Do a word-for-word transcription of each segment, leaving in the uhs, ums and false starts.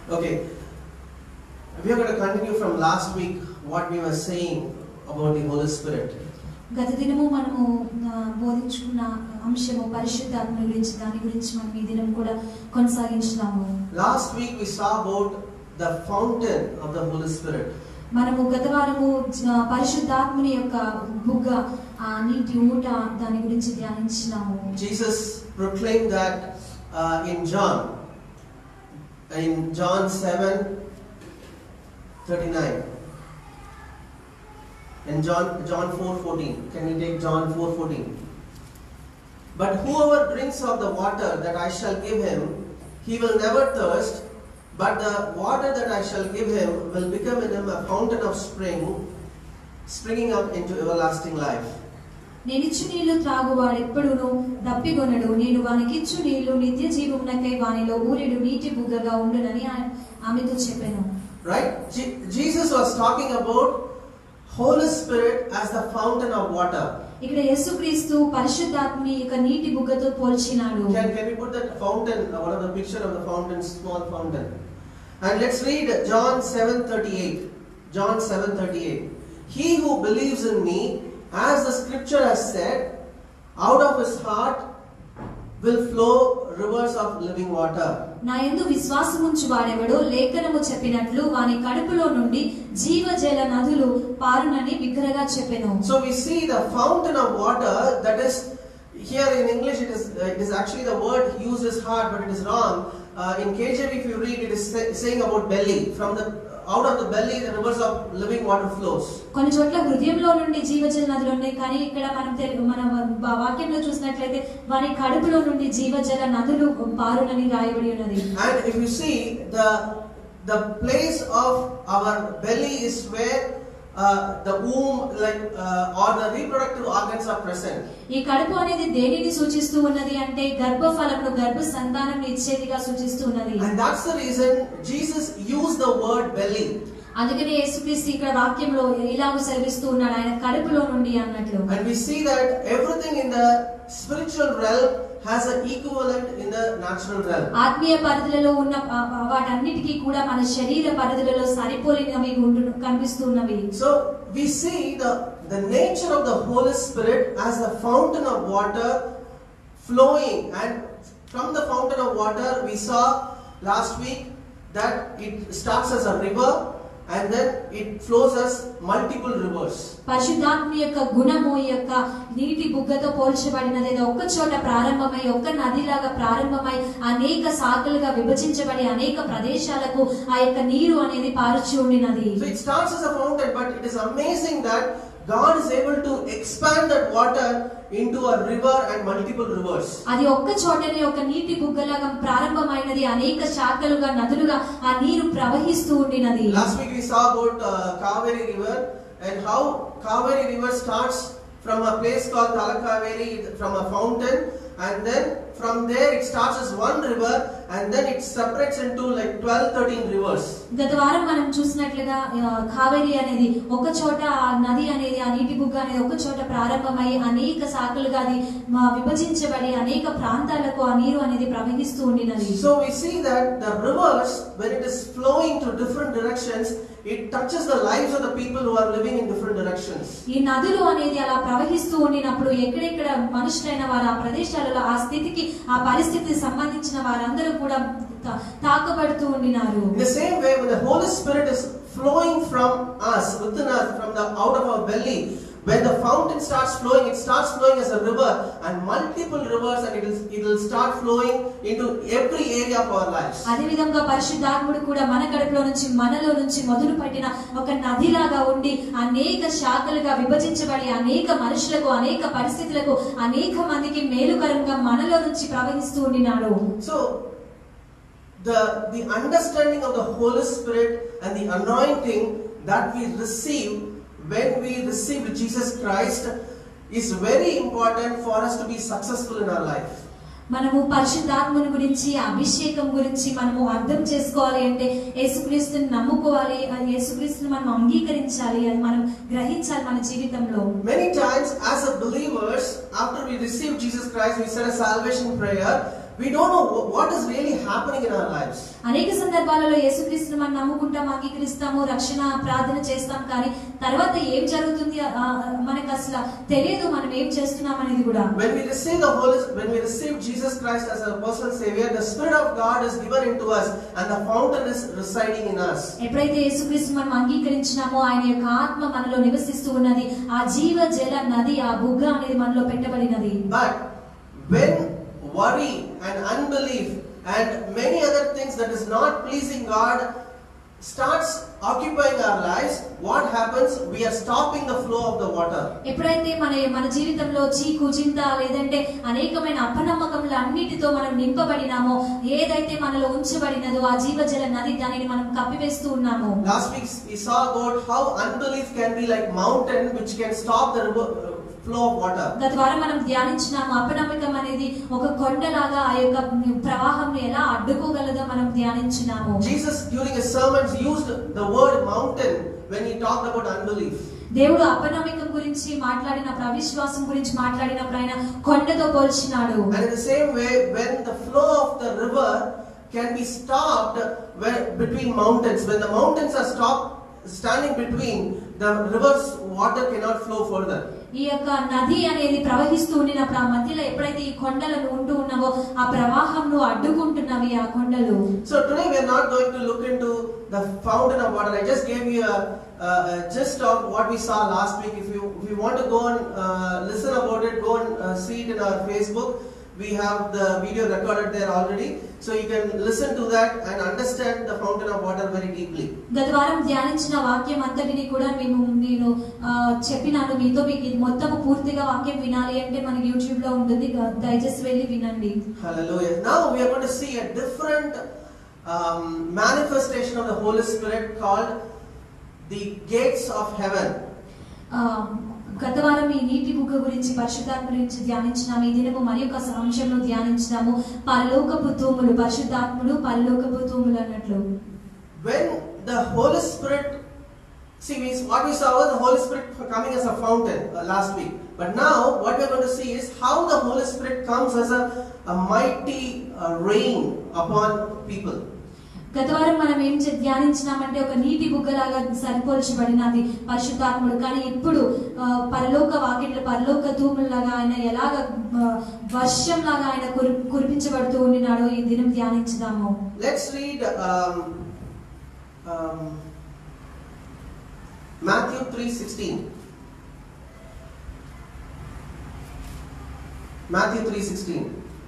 Okay, we are going to continue from last week what we were saying about the Holy Spirit. గత దినము మనము బోధించుకున్న అంశము పరిశుద్ధాత్మ గురించి దాని గురించి మనం ఈ దినం కూడా కొనసాగించుదాము. Last week we saw about the fountain of the Holy Spirit. మనము గత వారము పరిశుద్ధాత్మని యొక్క బుగ్గ ఆ నీటి ఊట దాని గురించి ధ్యానించినాము. Jesus proclaimed that uh, in John in John seven thirty-nine. In John John four fourteen. Can we take John four fourteen? But whoever drinks of the water that I shall give him, he will never thirst, but the water that I shall give him will become in him a fountain of spring, springing up into everlasting life. నేనిచ్చు నీళ్లు త్రాగువాడు ఎప్పుడును దప్పిగొనడు, నేను వానికిచ్చు నీళ్లు నిత్య జీవమునకై వానిలో ఊరెడు నీటి బుగ్గగా ఉండునని ఆమెతో చెప్పాను. Right? Je- Jesus was talking about Holy Spirit as the fountain of water. ఇక్కడ యేసుక్రీస్తు పరిశుద్ధాత్మని యొక్క నీటి బుగ్గతో పోల్చినాడు. Can can we put that fountain, one of the picture of the fountain, small fountain? And let's read John seven thirty-eight. John seven thirty-eight. He who believes in me, as the scripture has said, out of his heart will flow rivers of living water. నా యందు విశ్వాసముంచు వాడెవడో లేఖనము చెప్పినట్లు వాని కడుపులో నుండి జీవజల నదులు పారునని బిగ్గరగా చెప్పెను. So we see the fountain of water, that is, here in English it is uh, it is actually the word used is heart, but it is wrong. Uh, in K J V if you read, it is say, saying about belly. From the out of the belly the rivers of living water flows. కొన్ని చోట్ల హృదయంలో నుండి జీవజల నదులు ఉన్నాయి, కానీ ఇక్కడ మనం మన వాక్యంలో చూసినట్లయితే వారి కడుపులో నుండి జీవజల నదులు పారునని రాయబడి ఉన్నది. And if you see, the the place of our belly is where uh, the womb, like uh, or the reproductive organs are present. ఈ కడుపు అనేది దేనిని సూచిస్తూ ఉన్నది అంటే గర్భఫలమును గర్భ సంతానం ఇచ్చేదిగా సూచిస్తూ ఉన్నది. And that's the reason Jesus used the word belly. అందుకనే యేసుక్రీస్తు ఇక్కడ వాక్యంలో ఇలాగ సెలవిస్తూ ఉన్నాడు, ఆయన కడుపులో నుండి అన్నట్లు. And we see that everything in the spiritual realm has an equivalent in the natural realm. ఆత్మీయ పరిధిలో ఉన్న వాటన్నిటికీ కూడా మన శరీర పరిధిలో సరిపోలినవి కనిపిస్తున్నవి. So we see the the nature of the Holy Spirit as a fountain of water flowing, and from the fountain of water we saw last week that it starts as a river and then it flows as multiple rivers. పరిశుద్ధాత్మ యొక్క గుణము యొక్క నీటి బుగ్గతో పోల్చబడినది. ఒక్క చోట ప్రారంభమై ఒక్క నదిలాగా ప్రారంభమై అనేక శాఖలుగా విభజించబడి అనేక ప్రదేశాలకు ఆ యొక్క నీరు అనేది పారుచి ఉండినది. So it starts as a fountain, but it is amazing that God is able to expand that water into a river and multiple rivers. అది ఒక్క చోటనే ఒక నీటి బుగ్గలాగా ప్రారంభమైనది, అనేక శాఖలుగా నదులుగా ఆ నీరు ప్రవహిస్తూ ఉండినది. Last week we saw about uh, Kaveri river and how Kaveri river starts from a place called Talakaveri, from a fountain, and then from there it starts as one river and then it separates into like twelve thirteen rivers. గత వారం మనం చూసినట్లుగా కావేరి అనేది ఒక చోట, ఆ నది అనేది ఆ నీటి బుగ్గ అనేది ఒక చోట ప్రారంభమై అనేక శాఖలుగా అది విభజించబడి అనేక ప్రాంతాలకు ఆ నీరు అనేది ప్రవహిస్తూ ఉండినది. So we see that the rivers, when it is flowing to different directions, it touches the lives of the people who are living in different directions. ఈ నదులు అనేది అలా ప్రవహిస్తూ ఉండినప్పుడు ఎక్కడెక్కడ మనుషులైన వారు ఆ ప్రదేశాలలో ఆ స్థితికి ఆ పరిస్థితికి సంబంధించిన వారందరూ కూడా తాకబడుతూ ఉండినారు. In the same way, when the Holy Spirit is flowing from us, within us, from the out of our belly, when the fountain starts flowing, it starts flowing as a river and multiple rivers, and it will it will start flowing into every area of our lives. అదే విధంగా పరిశుద్ధాత్ముడు కూడా మన కడుపులో నుంచి మనలో నుంచి మొదలు పట్టిన ఒక నదిలాగా ఉండి అనేక శాఖలుగా విభజించబడి అనేక మనుషులకు అనేక పరిస్థితులకు అనేక మందికి మేలుకరంగా మనలో నుంచి ప్రవహిస్తూ ఉండినాడు. So the the understanding of the Holy Spirit and the anointing that we receive when we receive Jesus Christ is very important for us to be successful in our life. మనము పరిశుద్ధాత్మను గురించి అభిషేకం గురించి మనము అర్థం చేసుకోవాలి అంటే యేసుక్రీస్తుని నమ్ముకోవాలి, యేసుక్రీస్తుని మనం అంగీకరించాలి, అది మనం గ్రహించాలి మన జీవితంలో. Many times as a believers, after we receive Jesus Christ, we said a salvation prayer, we don't know what is really happening in our lives. అనేక సందర్భాలలో యేసుక్రీస్తుని మనం నమ్ముకుంటాం, అంగీకరిస్తాము, రక్షణ ప్రార్థన చేస్తాం, కానీ తర్వాత ఏం జరుగుతుంది మనకు అసలు తెలియదు, మనం ఏం చేస్తున్నాం అనేది కూడా. When we receive the Holy when we receive Jesus Christ as our personal savior, the Spirit of God is given into us and the fountain is residing in us. ఎప్పుడైతే యేసుక్రీస్తుని మనం అంగీకరించినామో ఆయన యొక్క ఆత్మ మనలో నివసిస్తూ ఉన్నది, ఆ జీవ జల నది, ఆ బుగ్గ అనేది మనలో పెట్టబడినది. But when worry and unbelief and many other things that is not pleasing God starts occupying our lives, what happens? We are stopping the flow of the water. ఎప్పుడైతే మన మన జీవితంలో చీకు చింత లేదంటే అనేకమైన అపనమ్మకములు అన్నిటితో మనం నింపబడినామో, ఏదైతే మనలో ఉంచబడినదో ఆ జీవజల నది దానిని మనం కప్పివేస్తూ ఉన్నాము. Last week we saw about how unbelief can be like mountain which can stop the river, flow of water. గత వారం మనం ధ్యానించినాము, అపనమ్మకం అనేది ఒక కొండలాగా ఆ యొక్క ప్రవాహంని ఎలా అడ్డుకోగలదో మనం ధ్యానించినాము. Jesus during his sermons used the word mountain when he talked about unbelief. దేవుడు అపనమ్మకం గురించి మాట్లాడినప్పుడు, అవిశ్వాసం గురించి మాట్లాడినప్పుడు ఆయన కొండతో పోల్చినాడు. And in the same way, when the flow of the river can be stopped when between mountains, when the mountains are stopped standing between, the river's water cannot flow further. ఈ యొక్క నది అనేది ప్రవహిస్తూ ఉండినప్పుడు ఆ మధ్యలో ఎప్పుడైతే ఈ కొండలను ఉంటూ ఉన్నావో ఆ ప్రవాహంను అడ్డుకుంటున్నవి ఆ కొండలు. So today we are not going to look into the fountain of water. I just gave you a, a, a gist of what we saw last week. If you if you want to go and uh, listen about it, go and uh, see it in our Facebook. We have the video recorded there already, so you can listen to that and understand the fountain of water very deeply. గత వారం ధ్యానించిన వాక్యం అంతటిని కూడా మేము నేను చెప్పినాను మీతో. మీకు మొత్తం పూర్తిగా వాక్యం వినాలి అంటే మనకి యూట్యూబ్ లో ఉంటుంది, దయచేసి వెళ్ళి వినండి. Hallelujah. Now we are going to see a different um, manifestation of the Holy Spirit called the gates of heaven. గత వారం ఈ నీటి బుగ్గ గురించి, పరిశుద్ధాత్మ గురించి ధ్యానించినాము. ఈ దినము మరి ఒక అంశంలో ధ్యానించినాము, పరలోకపు తూములు, పరిశుద్ధాత్ముడు పరలోకపు తూములు అన్నట్లు. When the Holy Spirit, see we, what we saw was the Holy Spirit coming as a fountain uh, last week, but now what we are going to see is how the Holy Spirit comes as a, a mighty uh, rain upon people. గత వారం మనం ఏం ధ్యానించినామంటే ఒక నీటి బుగ్గలాగా సరిపోల్చబడినది పరిశుద్ధాత్ముడు, కానీ ఇప్పుడు పరలోక వాకిట్ల పరలోక తూములాగా ఆయన ఎలాగ వర్షం లాగా ఆయన కురిపించబడుతూ ఉండినాడో ఈ దినం ధ్యానించుదాము. Let's read um, um, Matthew three sixteen. Matthew three sixteen.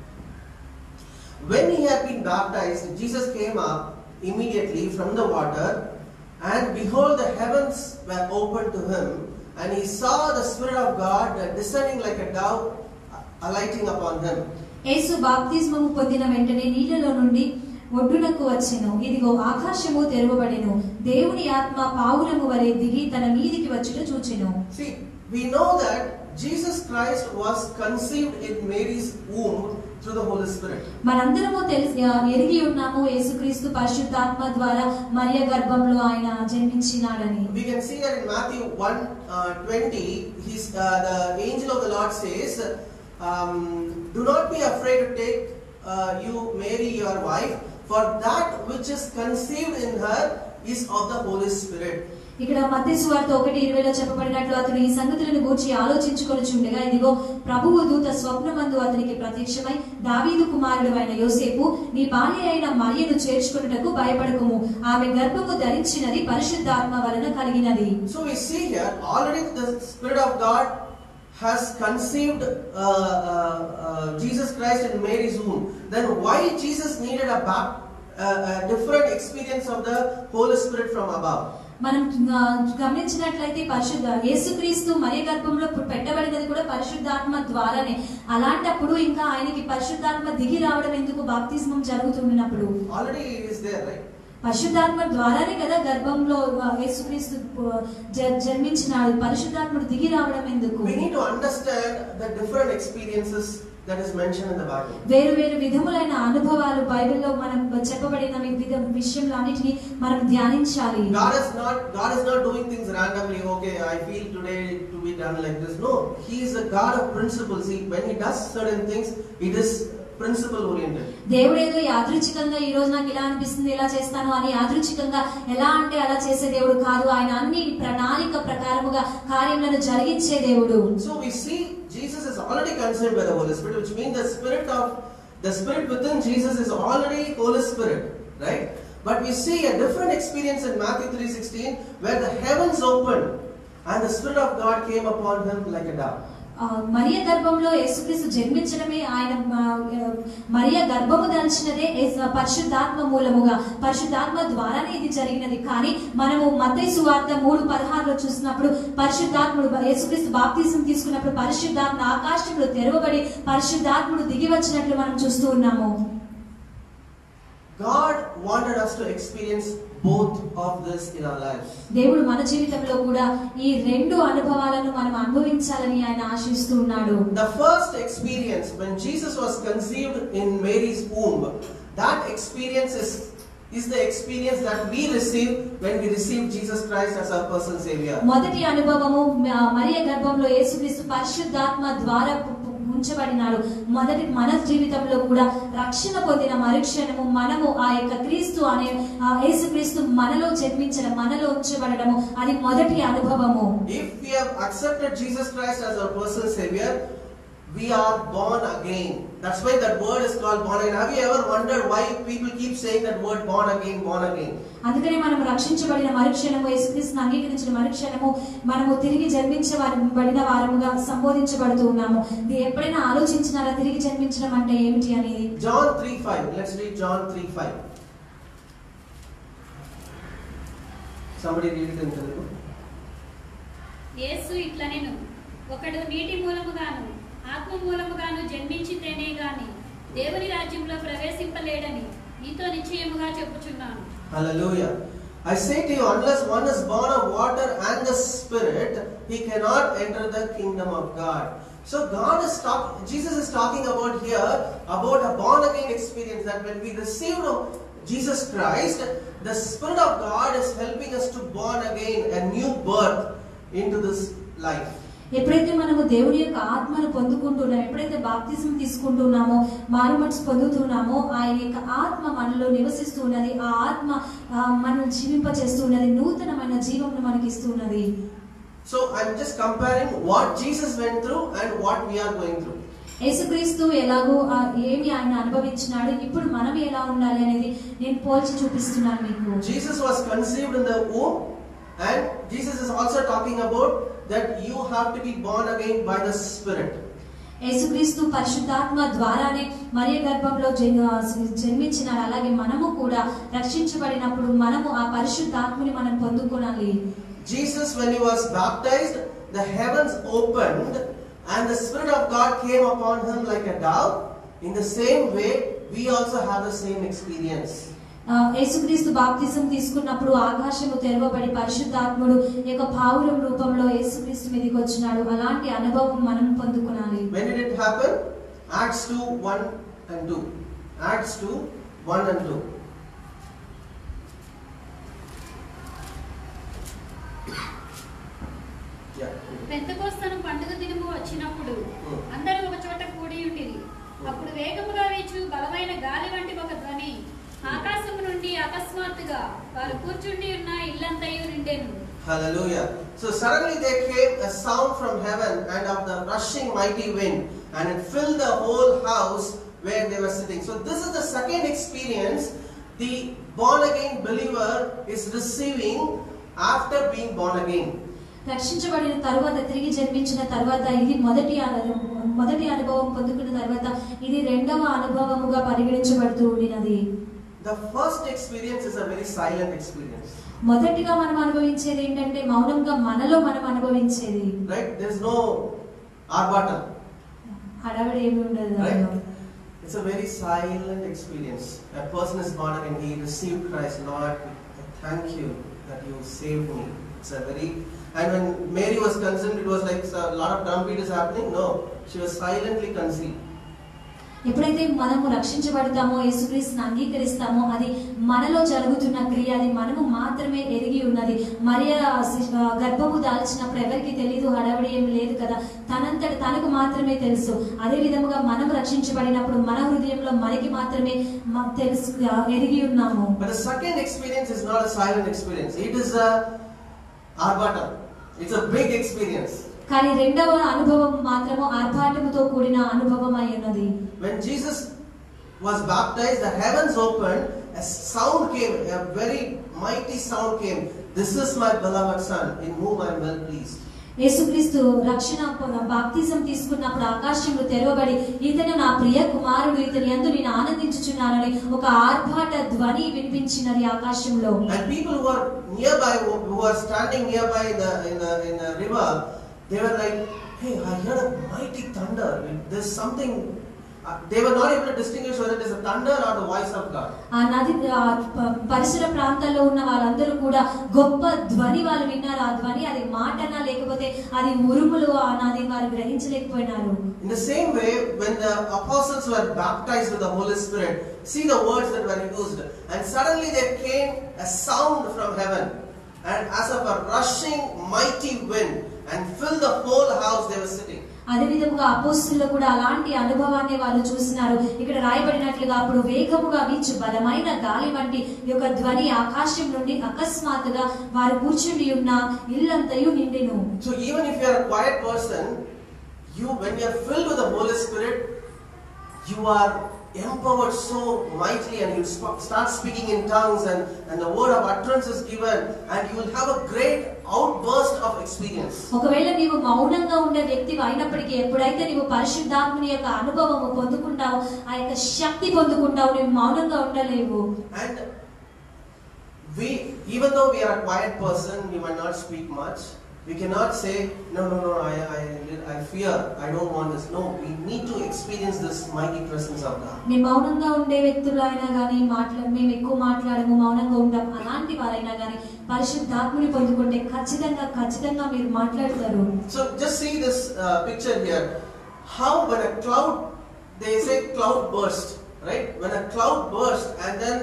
When he had been baptized, Jesus came up immediately from the water, and behold, the heavens were opened to him, and he saw the Spirit of God descending like a dove, alighting upon him. యేసు బాప్తిస్మము పొందిన వెంటనే నీళ్ళలో నుండి ఒడ్డునకు వచ్చెను, ఇదిగో ఆకాశము తెరవబడెను, దేవుని ఆత్మ పావురము వలె దిగి తన మీదికి వచ్చుట చూచెను. See, we know that Jesus Christ was conceived in Mary's womb through the Holy Spirit. మనందరము తెలిసి ఎరిగి ఉన్నాము యేసుక్రీస్తు పరిశుద్ధాత్మ ద్వారా మరియ గర్భంలో ఆయన జన్మించినాడని. We can see that in Matthew one twenty, he's uh, the angel of the Lord says, um, do not be afraid to take uh, you Mary your wife, for that which is conceived in her is of the Holy Spirit. ఇక్కడ మత్తయి సువార్త ఒకటి ఇరవైలో చెప్పబడినట్లు అతడు ఈ సంగతులను గూర్చి ఆలోచించుకొనుచుండగా ఇదిగో ప్రభువు దూత స్వప్నమందు అతనికి ప్రత్యక్షమై, దావీదు కుమారుడు అయిన యోసేపు, నీ భార్య అయిన మరియను చేర్చుకొనుటకు భయపడకుము, ఆమె గర్భము ధరించినది పరిశుద్ధాత్మ వలన కలిగినది. So we see here already the Spirit of God has conceived uh, uh, uh, Jesus Christ in Mary's womb. Then why Jesus needed a, uh, a different experience of the Holy Spirit from above? మనం గమనించినట్లయితే పరిశుద్ధ యేసుక్రీస్తు మరియ గర్భంలో పెట్టబడినది కూడా పరిశుద్ధాత్మ ద్వారానే. అలాంటప్పుడు ఇంకా ఆయనకి పరిశుద్ధాత్మ దిగి రావడం ఎందుకు? బాప్తిస్మం జరుగుతున్నప్పుడు ఆల్రెడీ ఇస్ దేర్, రైట్? పరిశుద్ధాత్మ ద్వారానే కదా గర్భంలో యేసుక్రీస్తు జన్మించినాడు. పరిశుద్ధాత్ముడు దిగి రావడం ఎందుకు? We need to understand the different experiences that is mentioned in the Bible. వేరు వేరు విధములైన అనుభవాలు బైబిల్లో మనం చెప్పబడిన వివిధ విషయాలన్నిటిని మనం ధ్యానించాలి. God is not God is not doing things randomly. Okay, I feel today to be done like this. No, He is a God of principles. He, when He does certain things, it is principle oriented. దేవుడు ఏదో యాదృచ్ఛికంగా ఈ రోజు నాకు ఇలా అనిపిస్తుంది ఇలా చేస్తాను అని యాదృచ్ఛికంగా ఎలా అంటే అలా చేసే దేవుడు కాదు. ఆయన అన్ని ప్రణాళిక ప్రకారముగా కార్యములను జరిగించే దేవుడు. So we see Jesus is already conceived by the Holy Spirit, which means the spirit of the spirit within Jesus is already Holy Spirit, right? But we see a different experience in Matthew three sixteen where the heavens opened and the Spirit of God came upon him like a dove. మరియ గర్భంలో యేసుక్రీస్తు జన్మించడమే ఆయన మరియ గర్భము దాల్చినదే పరిశుద్ధాత్మ మూలముగా పరిశుద్ధాత్మ ద్వారానే ఇది జరిగినది. కానీ మనము మత్తయి సువార్త మూడు పదహారులో చూసినప్పుడు పరిశుద్ధాత్ముడు యేసుక్రీస్తు బాప్తిసం తీసుకున్నప్పుడు పరిశుద్ధాత్మ ఆకాశంలో తెరవబడి పరిశుద్ధాత్ముడు దిగి వచ్చినట్లు మనం చూస్తూ ఉన్నాము. God wanted us to experience both of this in our lives. దేవుడు మన జీవితంలో కూడా ఈ రెండు అనుభవాలను మనం అనుభవించాలని ఆయన ఆశిస్తూ ఉన్నాడు. The first experience when Jesus was conceived in Mary's womb, that experience is is the experience that we receive when we receive Jesus Christ as our personal savior. మొదటి అనుభవము మరియ గర్భంలో యేసుక్రీస్తు పరిశుద్ధాత్మ ద్వారా ఉంచబడినాడు. మొదటి మన జీవితంలో కూడా రక్షణ పొందిన మరుక్షణము మనము ఆ యొక్క క్రీస్తు అనే యేసుక్రీస్తు మనలో జన్మించడం మనలో ఉంచబడము అది మొదటి అనుభవము. If we have accepted Jesus Christ as our personal savior, we are born again. That's why that word is called born again. Have you ever wondered why people keep saying that word born again, born again? అందుకనే మనం రక్షించబడిన మరుక్షణము యేసుక్రీస్తును అంగీకరించిన మరుక్షణము మనము తిరిగి జన్మించబడిన వారముగా సంబోధించబడుతూ ఉన్నాము. ఇది ఎప్పుడైనా ఆలోచించినారా తిరిగి జన్మించడం అంటే ఏమిటి అనేది? John three five. Let's read John three five. Somebody read it in Telugu. యేసు ఇట్లనెను, ఒకడు నీటి మూలముగాను ఆత్మ మూలముగాను జన్మించితేనే గాని దేవుని రాజ్యంలో ప్రవేశింపలేడని నీతో నిశ్చయముగా చెప్పుచున్నాను. Hallelujah. I say to you, unless one is born of water and the Spirit, he cannot enter the kingdom of God. So God is talking, Jesus is talking about here about a born again experience, that when we receive Jesus Christ, the Spirit of God is helping us to born again, a new birth into this life. ఎప్పుడైతే మనము దేవుని యొక్క ఆత్మను పొందుకుంటున్నామో, ఎప్పుడైతే బాప్తిజం తీసుకుంటున్నామో, మారుమనసు పొందుతున్నామో, ఆయన యొక్క ఆత్మ మనలో నివసిస్తూ ఉన్నది. ఆ ఆత్మ మనల్ని జీవింపచేస్తూ ఉన్నది, నూతనమైన జీవమును మనకి ఇస్తున్నది. So I'm just comparing what Jesus went through and what we are going through. యేసుక్రీస్తు ఎలాగో ఏమి ఆయన అనుభవించినాడు, ఇప్పుడు మనం ఎలా ఉండాలి అనేది నేను పోల్చి చూపిస్తున్నాను మీకు. Jesus was conceived in the womb, and Jesus is also talking about that you have to be born again by the Spirit. యేసుక్రీస్తు పరిశుద్ధాత్మ ద్వారానే మరియ గర్భంలో జన్మించినాడు. అలాగే మనము కూడా రక్షించబడినప్పుడు మనము ఆ పరిశుద్ధాత్మని మనం పొందుకోవాలి. Jesus, when he was baptized, the heavens opened and the Spirit of God came upon him like a dove. In the same way, we also have the same experience. యేసుక్రీస్తు బాప్తిజం తీసుకున్నప్పుడు ఆకాశము తెరవబడి పరిశుద్ధాత్ముడు యొక్క పావురం రూపంలో యేసుక్రీస్తు మీదకి వచ్చినాడు. అలాంటి అనుభవం మనం పొందుకోవాలి. When did it happen? Acts two one and two. Acts two one and two. Pentecost పండుగ దినము వచ్చినప్పుడు అందరూ ఒక చోట కూడి ఉండిరి. అప్పుడు వేగముగా వీచు బలమైన గాలి వంటి ఒక ధ్వని ఆకాశము నుండి అకస్మాత్తుగా వారు కూర్చుండి ఉన్న ఇల్లంతయు నిండెను. Hallelujah. So suddenly there came a sound from heaven and of the rushing mighty wind, and it filled the whole house where they were sitting. So this is the second experience the born again believer is receiving after being born again. రక్షించబడిన తరువాత తిరిగి జన్మించిన తరువాత ఇది మొదటి మొదటి అనుభవం పొందుకున్న తరువాత ఇది రెండవ అనుభవముగా పరిగణించబడుతూ ఉన్నది. The first experience is a very silent experience. మొదటిగా మనం అనుభవించేది ఏంటంటే మౌనంగా మనలో మనం అనుభవించేది. Right? There is no arbatam. హడావిడి ఏమీ ఉండదు. Right? It's a very silent experience. A person is born again, he received Christ. Lord, I thank you that you saved me. It's a very, and when Mary was conceived, it was like a lot of drumbeat is happening. No, she was silently conceived. ఎప్పుడైతే మనము రక్షించబడతామో యేసుక్రీస్తుని అంగీకరిస్తామో అది మనలో జరుగుతున్న క్రియ, అది మనము మాత్రమే ఎరిగి ఉన్నది. మరియ గర్భము దాల్చినప్పుడు ఎవరికి తెలియదు, హడావిడి ఏమి లేదు కదా, తనంతట తనకు మాత్రమే తెలుసు. అదే విధముగా మనం రక్షించబడినప్పుడు మన హృదయంలో మనకి మాత్రమే తెలుసు, ఎరిగి ఉన్నాము. But the second experience is not a silent experience. It is a arbata. It's a big experience. కానీ రెండవ అనుభవం మాత్రము ఆర్భాటముతో కూడిన అనుభవం అయి ఉన్నది. When Jesus was baptized, the heavens opened, a sound came, a very mighty sound came. This is my beloved son, in whom I am well pleased. యేసుక్రీస్తు రక్షణ బాప్తిజం తీసుకున్నప్పుడు ఆకాశములు తెరవబడి, ఇతను నా ప్రియ కుమారుడు, ఇతని యందు నేను ఆనందించుచున్నానని ఒక ఆర్భాట ధ్వని వినిపించినది ఆకాశంలో. And people who are nearby, who are standing nearby in the in the in the river, they were like, hey, I heard a mighty thunder. There's something. Uh, they were not able to distinguish whether it is a thunder or the voice of God. ఆ నది పరిసర ప్రాంతాల్లో ఉన్న వాళ్ళందరూ కూడా గొప్ప ధ్వని వాళ్ళు విన్నారు. ఆ ధ్వని అది మాటనా లేకపోతే అది ఉరుములు అన్నది వారు గ్రహించలేకపోయినారు. In the same way, when the apostles were baptized with the Holy Spirit, see the words that were used, and suddenly there came a sound from heaven, and as of a rushing mighty wind, and filled the whole house they were sitting. అదే విధముగా అపోస్తలులు కూడా అలాంటి అనుభవాన్ని వాళ్ళు చూసినారు. ఇక్కడ రాయబడినట్లుగా అప్పుడు వేగముగా వీచు బలమైన గాలి వంటి ఒక ధ్వని ఆకాశం నుండి అకస్మాత్తుగా వారు కూర్చుని ఉన్న ఇల్లంతయు నిండెను. So even if you are a quiet person, you when you are filled with the Holy Spirit, you are empowered so mightily, and you start speaking in tongues, and and the word of utterance is given, and you will have a great outburst of experience. ఒకవేళ నీవు మౌనంగా ఉండే వ్యక్తివి అయినప్పటికీ ఎప్పుడైతే నీవు పరిశుద్ధాత్మని యొక్క అనుభవము పొందుకుంటావో, ఆ యొక్క శక్తి పొందుకుంటావు, నీవు మౌనంగా ఉండలేవు. And we, even though we are a quiet person, we might not speak much. We cannot say, no, no, no, I, I, I fear, I don't want this. No, we need to experience this mighty presence of God. నీ మౌనంగా ఉండే వ్యక్తులు అయినా కానీ మాట్లాడ మేము ఎక్కువ మాట్లాడము, మౌనంగా ఉంటాం, అలాంటి వారైనా కానీ పరిశుద్ధాత్మని పొందుకుంటే ఖచ్చితంగా ఖచ్చితంగా మీరు మాట్లాడతారు. So just see this uh, picture here. How when a cloud, they say cloud burst, right? When a cloud bursts and then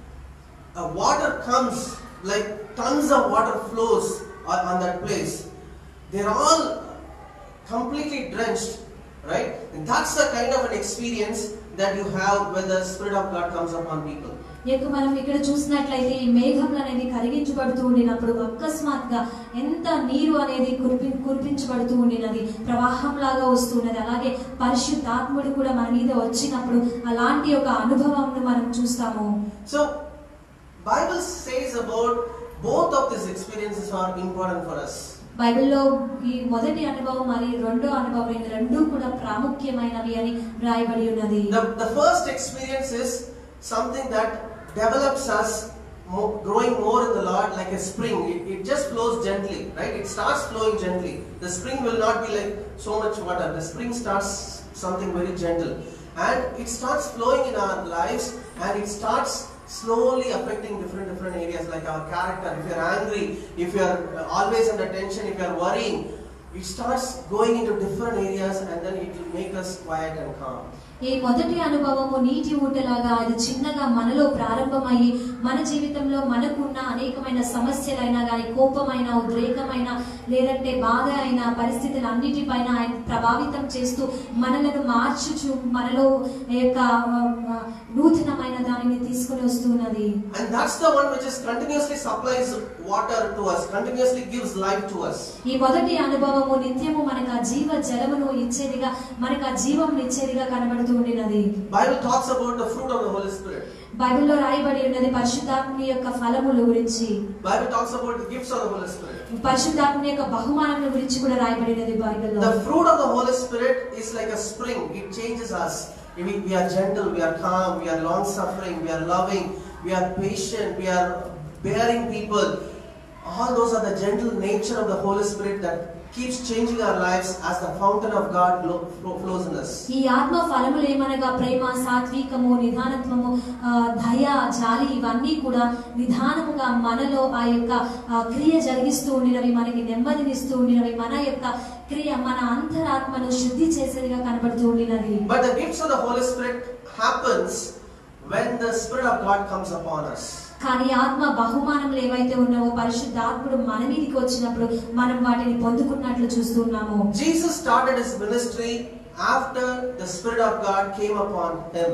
a water comes, like tons of water flows on that place, they're all completely drenched, right? And that's the kind of an experience that you have when the Spirit of God comes upon people. ఇక మనం ఇక్కడ చూసినట్లయితే ఈ మేఘములు అనేది కరిగించబడుతూ ఉండినప్పుడు అకస్మాత్తుగా ఎంత నీరు అనేది కురిపి కురిపించబడుతూ ఉండినది, ప్రవాహం లాగా వస్తున్నది. అలాగే పరిశుద్ధాత్ముడు కూడా మన మీద వచ్చినప్పుడు అలాంటి ఒక అనుభవాన్ని మనం చూస్తాము. So Bible says about both of these experiences are important for us. బైబిల్లో ఈ మొదటి అనుభవం మరియు రెండో అనుభవం ఈ రెండు కూడా ప్రాముఖ్యమైనవి అని రాయబడి ఉన్నది. The, the first experience is something that develops us more, growing more in the Lord, like a spring. It, it just flows gently, right? It starts flowing gently. The spring will not be like so much water. The spring starts something very gentle, and it starts flowing in our lives, and it starts slowly affecting different different areas, like our character. If you are angry, if you are always under tension, if you are worrying, it starts going into different areas, and then it will make us quiet and calm. ఈ మొదటి అనుభవము నీటి ఊటలాగా అది చిన్నగా మనలో ప్రారంభమయ్యి మన జీవితంలో మనకున్న అనేకమైన సమస్యలైనా కానీ, కోపమైన, ఉద్రేకమైన, లేదంటే బాధ అయిన పరిస్థితులు అన్నిటిపైన ఆయన ప్రభావితం చేస్తూ మనలను మార్చుచు మనలో యొక్క నూతనమైన దానిని తీసుకొని వస్తున్నది. And that's the one which is continuously supplies water to us, continuously gives life to us. ఈ మొదటి అనుభవము నిత్యము మనకు ఆ జీవ జలమును ఇచ్చేదిగా, మనకు ఆ జీవం ఇచ్చేదిగా కనబడుతుంది. Bible talks about the fruit of the Holy Spirit. బైబిల్లో రాయబడి ఉన్నది పరిశుద్ధాత్మని యొక్క ఫలముల గురించి. Bible talks about the gifts of the Holy Spirit. పరిశుద్ధాత్మని యొక్క బహుమానముల గురించి కూడా రాయబడినది బైబిల్లో. The fruit of the Holy Spirit is like a spring. It changes us. We, we are gentle, we are calm, we are long suffering, we are loving, we are patient, we are bearing people. All those are the gentle nature of the Holy Spirit that keeps changing our lives as the fountain of God flows in us. ఈ ఆత్మ ఫలములు ఏమనగా ప్రేమ, సాత్వికము, నిదానత్వము, దయ, జాలి ఇవన్నీ కూడా నిదానముగా మనలో ఆ యొక్క క్రియ జరిగిస్తూ ఉండినవి, మనకి నెమ్మదినిస్తూ ఉండినవి, మన యొక్క క్రియ మన అంతరాత్మను శుద్ధి చేసేదిగా కనబడుతూ ఉండినది. But the gifts of the Holy Spirit happens when the Spirit of God comes upon us. కానీ ఆత్మ బహుమానములు ఏవైతే ఉన్నావో పరిశుద్ధాత్ముడు మన మీదకి వచ్చినప్పుడు మనం వాటిని పొందుకున్నట్లు చూస్తున్నాము. Jesus started his ministry after the Spirit of God came upon him.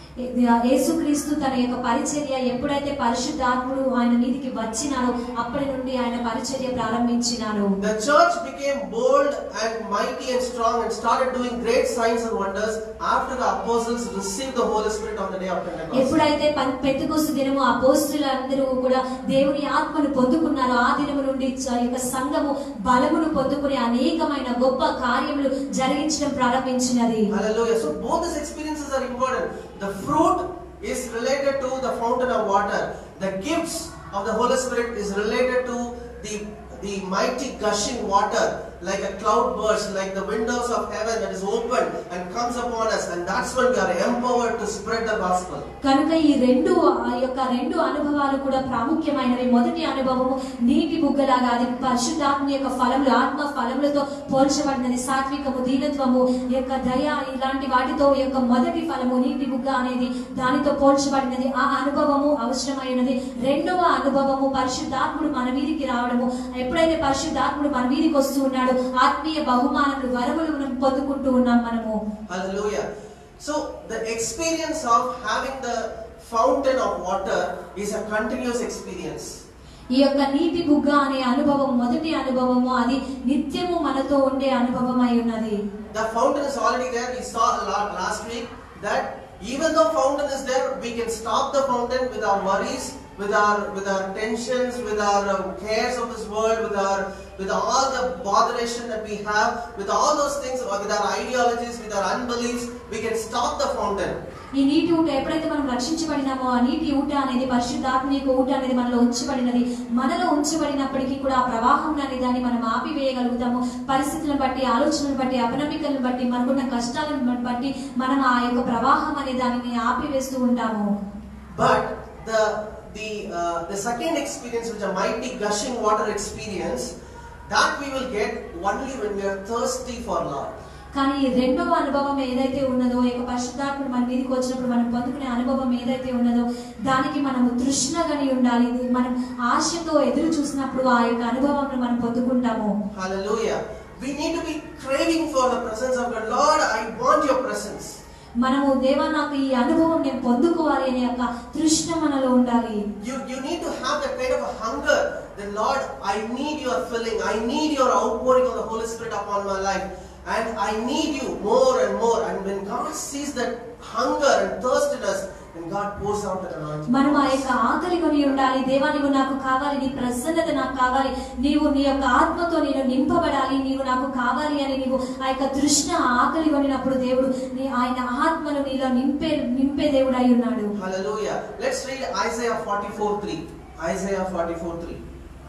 యేసుక్రీస్తు తన యొక్క పరిచర్య ఎప్పుడైతే పరిశుద్ధాత్ముడు ఆయన మీదకి వచ్చినారో అప్పటి నుండి ఆయన పరిచర్య ప్రారంభించినారు. The church became bold and mighty and strong and started doing great signs and wonders after the apostles received the Holy Spirit on the day of Pentecost. ఎప్పుడైతే పెంతెకొస్తు దినము అపోస్తలులందరూ కూడా దేవుని ఆత్మను పొందుకున్నారో ఆ దినము నుండి యొక్క సంఘము బలమును పొందుకుని అనేకమైన గొప్ప కార్యములు జరిగించడం ప్రారంభించినది. Hallelujah. So both these experiences are important. The fruit is related to the fountain of water. The gifts of the Holy Spirit is related to the the mighty gushing water, like a cloud burst, like the windows of heaven that is opened and comes upon us, and that's when we are empowered to spread the gospel. కనుక ఈ రెండు ఆ యొక్క రెండు అనుభవాలు కూడా ప్రాముఖ్యమైనవి. మొదటి అనుభవము నీటి బుగ్గలాగా, అది పరిశుద్ధాత్మ యొక్క ఫలములు, ఆత్మ ఫలములతో పోల్చబడినది. సాత్వికము, దీనత్వము, యొక్క దయ ఇలాంటి వాటితో యొక్క మొదటి ఫలము నీటి బుగ్గ అనేది దానితో పోల్చబడినది. ఆ అనుభవము అవసరమైనది. రెండవ అనుభవము పరిశుద్ధాత్ముడు మన మీదికి రావడము. ఎప్పుడైతే పరిశుద్ధాత్ముడు మన మీదికి వస్తూ ఉన్నాడు ఆత్మీయ బహుమానములు, వరములు మనం పొందుకుంటూ ఉన్నాం మనము. Hallelujah. So the experience of having the fountain of water is a continuous experience. ఈ యొక్క నీటి బుగ్గ అనే అనుభవం మొదటి అనుభవము, అది నిత్యము మనతో ఉండే అనుభవం అయి ఉన్నది. The fountain is already there. We saw last week that even though fountain is there, we can stop the fountain with our worries, with our with our tensions, with our um, cares of this world, with our with all the botheration that we have, with all those things, with our ideologies, with our unbeliefs, we can stop the fountain. ఈ నీటి ఊట ఎప్పుడైతే మనం రక్షించబడినామో ఆ నీటి ఊట అనేది పరిశుద్ధాత్మ యొక్క ఊట అనేది మనలో ఉంచబడినది. మనలో ఉంచబడినప్పటికీ కూడా ఆ ప్రవాహం అనే దాన్ని మనం ఆపివేయగలుగుతాము. పరిస్థితులను బట్టి, ఆలోచనలను బట్టి, అపనమ్మికలను బట్టి, మనకున్న కష్టాలను బట్టి మనం ఆ యొక్క ప్రవాహం అనే దానిని ఆపివేస్తూ ఉంటాము. But the the uh, the second experience, which is a mighty gushing water experience, that we will get only when we are thirsty for Lord. కానీ రెండవ అనుభవం ఏదైతే ఉన్నదో, ఈ పరిశుద్ధాత్ముడు మన మీదకి వచ్చినప్పుడు మనం పొందుకునే అనుభవం ఏదైతే ఉన్నదో దానికి మనము తృష్ణగని ఉండాలి. మనం ఆశతో ఎదురు చూసినప్పుడు ఆ యొక్క అనుభవాన్ని మనం పొందుకుంటాము. Hallelujah. We need to be craving for the presence of God. Lord, I want your presence. మనము దేవా నాకు ఈ అనుభవం నేను పొందుకోవాలి అనే యొక్క తృష్ణ మనలో ఉండాలి. You you need to have that kind of a hunger. That Lord, I need your filling. I need your outpouring of the Holy Spirit upon my life. And I need you more and more. And when God sees that hunger and thirst in us, then God pours out that anointing. మనం ఆ యొక్క ఆకలి కొని ఉండాలి. దేవా నీవు నాకు కావాలి, నీ ప్రసన్నత నాకు కావాలి, నీవు నీ యొక్క ఆత్మతో నేను నింపబడాలి, నీవు నాకు కావాలి అని నీవు ఆ యొక్క తృష్ణ ఆకలి కొనినప్పుడు దేవుడు నీ ఆయన ఆత్మను నీలో నింపే నింపే దేవుడు అయి ఉన్నాడు. Hallelujah. Let's read Isaiah forty-four three. Isaiah forty-four three.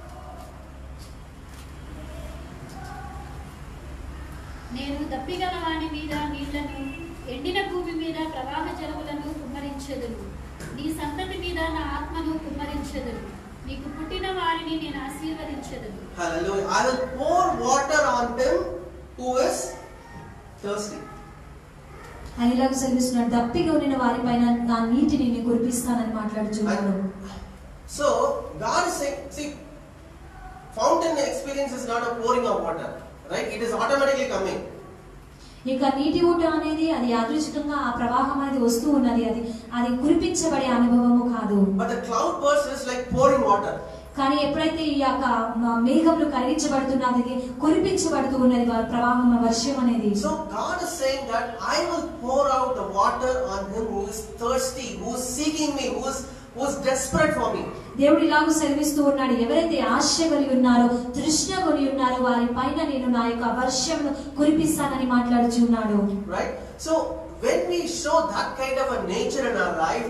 నేను దప్పిగల వాని మీద నీళ్లను, ఎండిన భూమి మీద ప్రవాహ జలములను కుమ్మరించెదను. నీ సంతతి మీద నా ఆత్మను కుమ్మరించెదను. నీకు పుట్టిన వారిని నేను ఆశీర్వదించెదను. Hallelujah. I will pour water on him who is thirsty. అని ఇలాగ సెలవిస్తున్నాడు, దప్పిగా ఉన్న వారిపైన నా నీటిని నేను కురిపిస్తానని మాట్లాడుచున్నాడు. So God is saying, see, fountain experience is not a pouring of water. Right? It is automatically coming. ఇక నీటి ఊట అనేది అది యాదృచ్ఛికంగా ఆ ప్రవాహం అనేది వస్తూ ఉన్నది. అది అది కురిపించబడే అనుభవము కాదు. But the cloud burst is like pouring water. కానీ ఎప్పుడైతే ఈ యొక్క మేఘములు కలిగించబడుతున్నది, కురిపించబడుతూ ఉన్నది ప్రవాహం, వర్షం అనేది. So God is saying that I will pour out the water on him who is thirsty, who is seeking me, who is who is desperate for me. దేవుడు ఇలాగూ సెలవిస్తూ ఉన్నాడు, ఎవరైతే ఆశ కలిగి ఉన్నారో, తృష్ణ కలిగి ఉన్నారో వారి పైన నేను నా యొక్క వర్షమును కురిపిస్తానని మాట్లాడుచున్నాడు. Right? So when we show that kind of a nature in our life,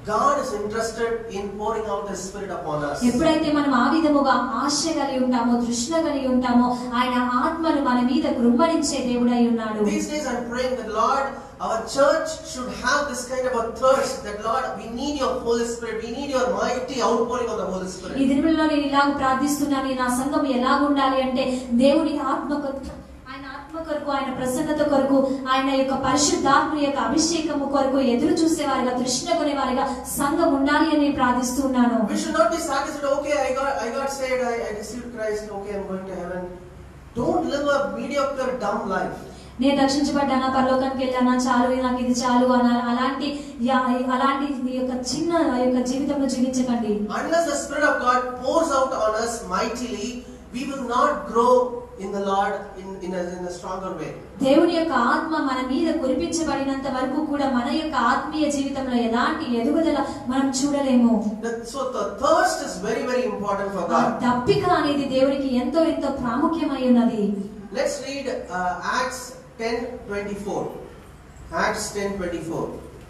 God is interested in pouring out His Spirit upon us. ఎప్పుడైతే మనం ఆ విధముగా ఆశ కలిగి ఉంటామో, తృష్ణ కలిగి ఉంటామో, ఆయన ఆత్మను మన మీద కృమ్మరించే దేవుడై ఉన్నాడు. These days I'm praying that Lord, our church should have this kind of a thirst that Lord, we need your Holy Spirit, we need your mighty outpouring of the Holy Spirit. ఈ దినములలో నేను ఇలాగ ప్రార్థిస్తున్నాను, నా సంఘం ఎలాగ ఉండాలి అంటే దేవుని ఆత్మ కొరకు, ఆయన ఆత్మ కొరకు, ఆయన ప్రసన్నత కొరకు, ఆయన యొక్క పరిశుద్ధాత్మ యొక్క అభిషేకము కొరకు ఎదురు చూసేవారిగా, తృష్ణ కొనేవారిగా సంఘం ఉండాలి అని ప్రార్థిస్తున్నాను. We should not be satisfied. Okay, I got I got saved, I, I received Christ, okay, I'm going to heaven. Don't live a mediocre dumb life. నేను రక్షించబడ్డానా, పరలోకానికి వెళ్ళానా, చాలు, నాకు ఇది చాలు అని అలాంటి అలాంటి యొక్క చిన్న యొక్క జీవితంలో జీవించకండి. Unless the Spirit of God pours out on us mightily, we will not grow in the Lord in in a, in a stronger way. దేవుని యొక్క ఆత్మ మన మీద కురిపించబడినంత వరకు కూడా మన యొక్క ఆత్మీయ జీవితంలో ఎలాంటి ఎదుగుదల మనం చూడలేము. So the thirst is very very important for God. దప్పిక అనేది దేవునికి ఎంతో ఎంతో ప్రాముఖ్యమై ఉన్నది. Let's read uh, Acts ten twenty-four. Acts ten twenty-four.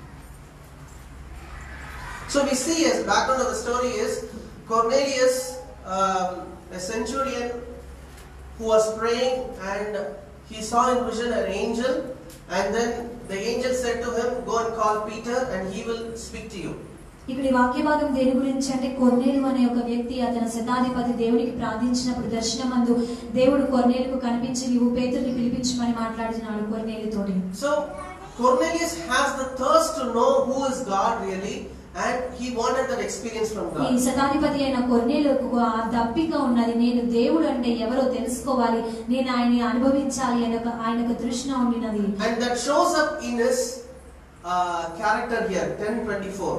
So we see, as background of the story is Cornelius, um, a centurion who was praying, and he saw in vision an angel, and then the angel said to him, go and call Peter and he will speak to you. ఇక్కడ ఈ వాక్య భాగం దేని గురించి అంటే, కొర్నేలు అనే ఒక వ్యక్తి అతని శతాధిపతి దేవునికి ప్రార్థించినప్పుడు దర్శనమందు దేవుడు కొర్నేలుకు కనిపించి, నీవు పేతురుని పిలిపించమని మాట్లాడినాడు కొర్నేలుతోటి. So Cornelius has the thirst to know who is God really, and he wanted that experience from God. ఈ శతాధిపతి అయిన కొర్నేలుకు ఆ దప్పిక ఉన్నది, నేను దేవుడు అంటే ఎవరో తెలుసుకోవాలి, నేను ఆయన్ని అనుభవించాలి అనే ఒక ఆయనకు తృష్ణ ఉండినది. And that shows up in his uh, character here, ten twenty-four.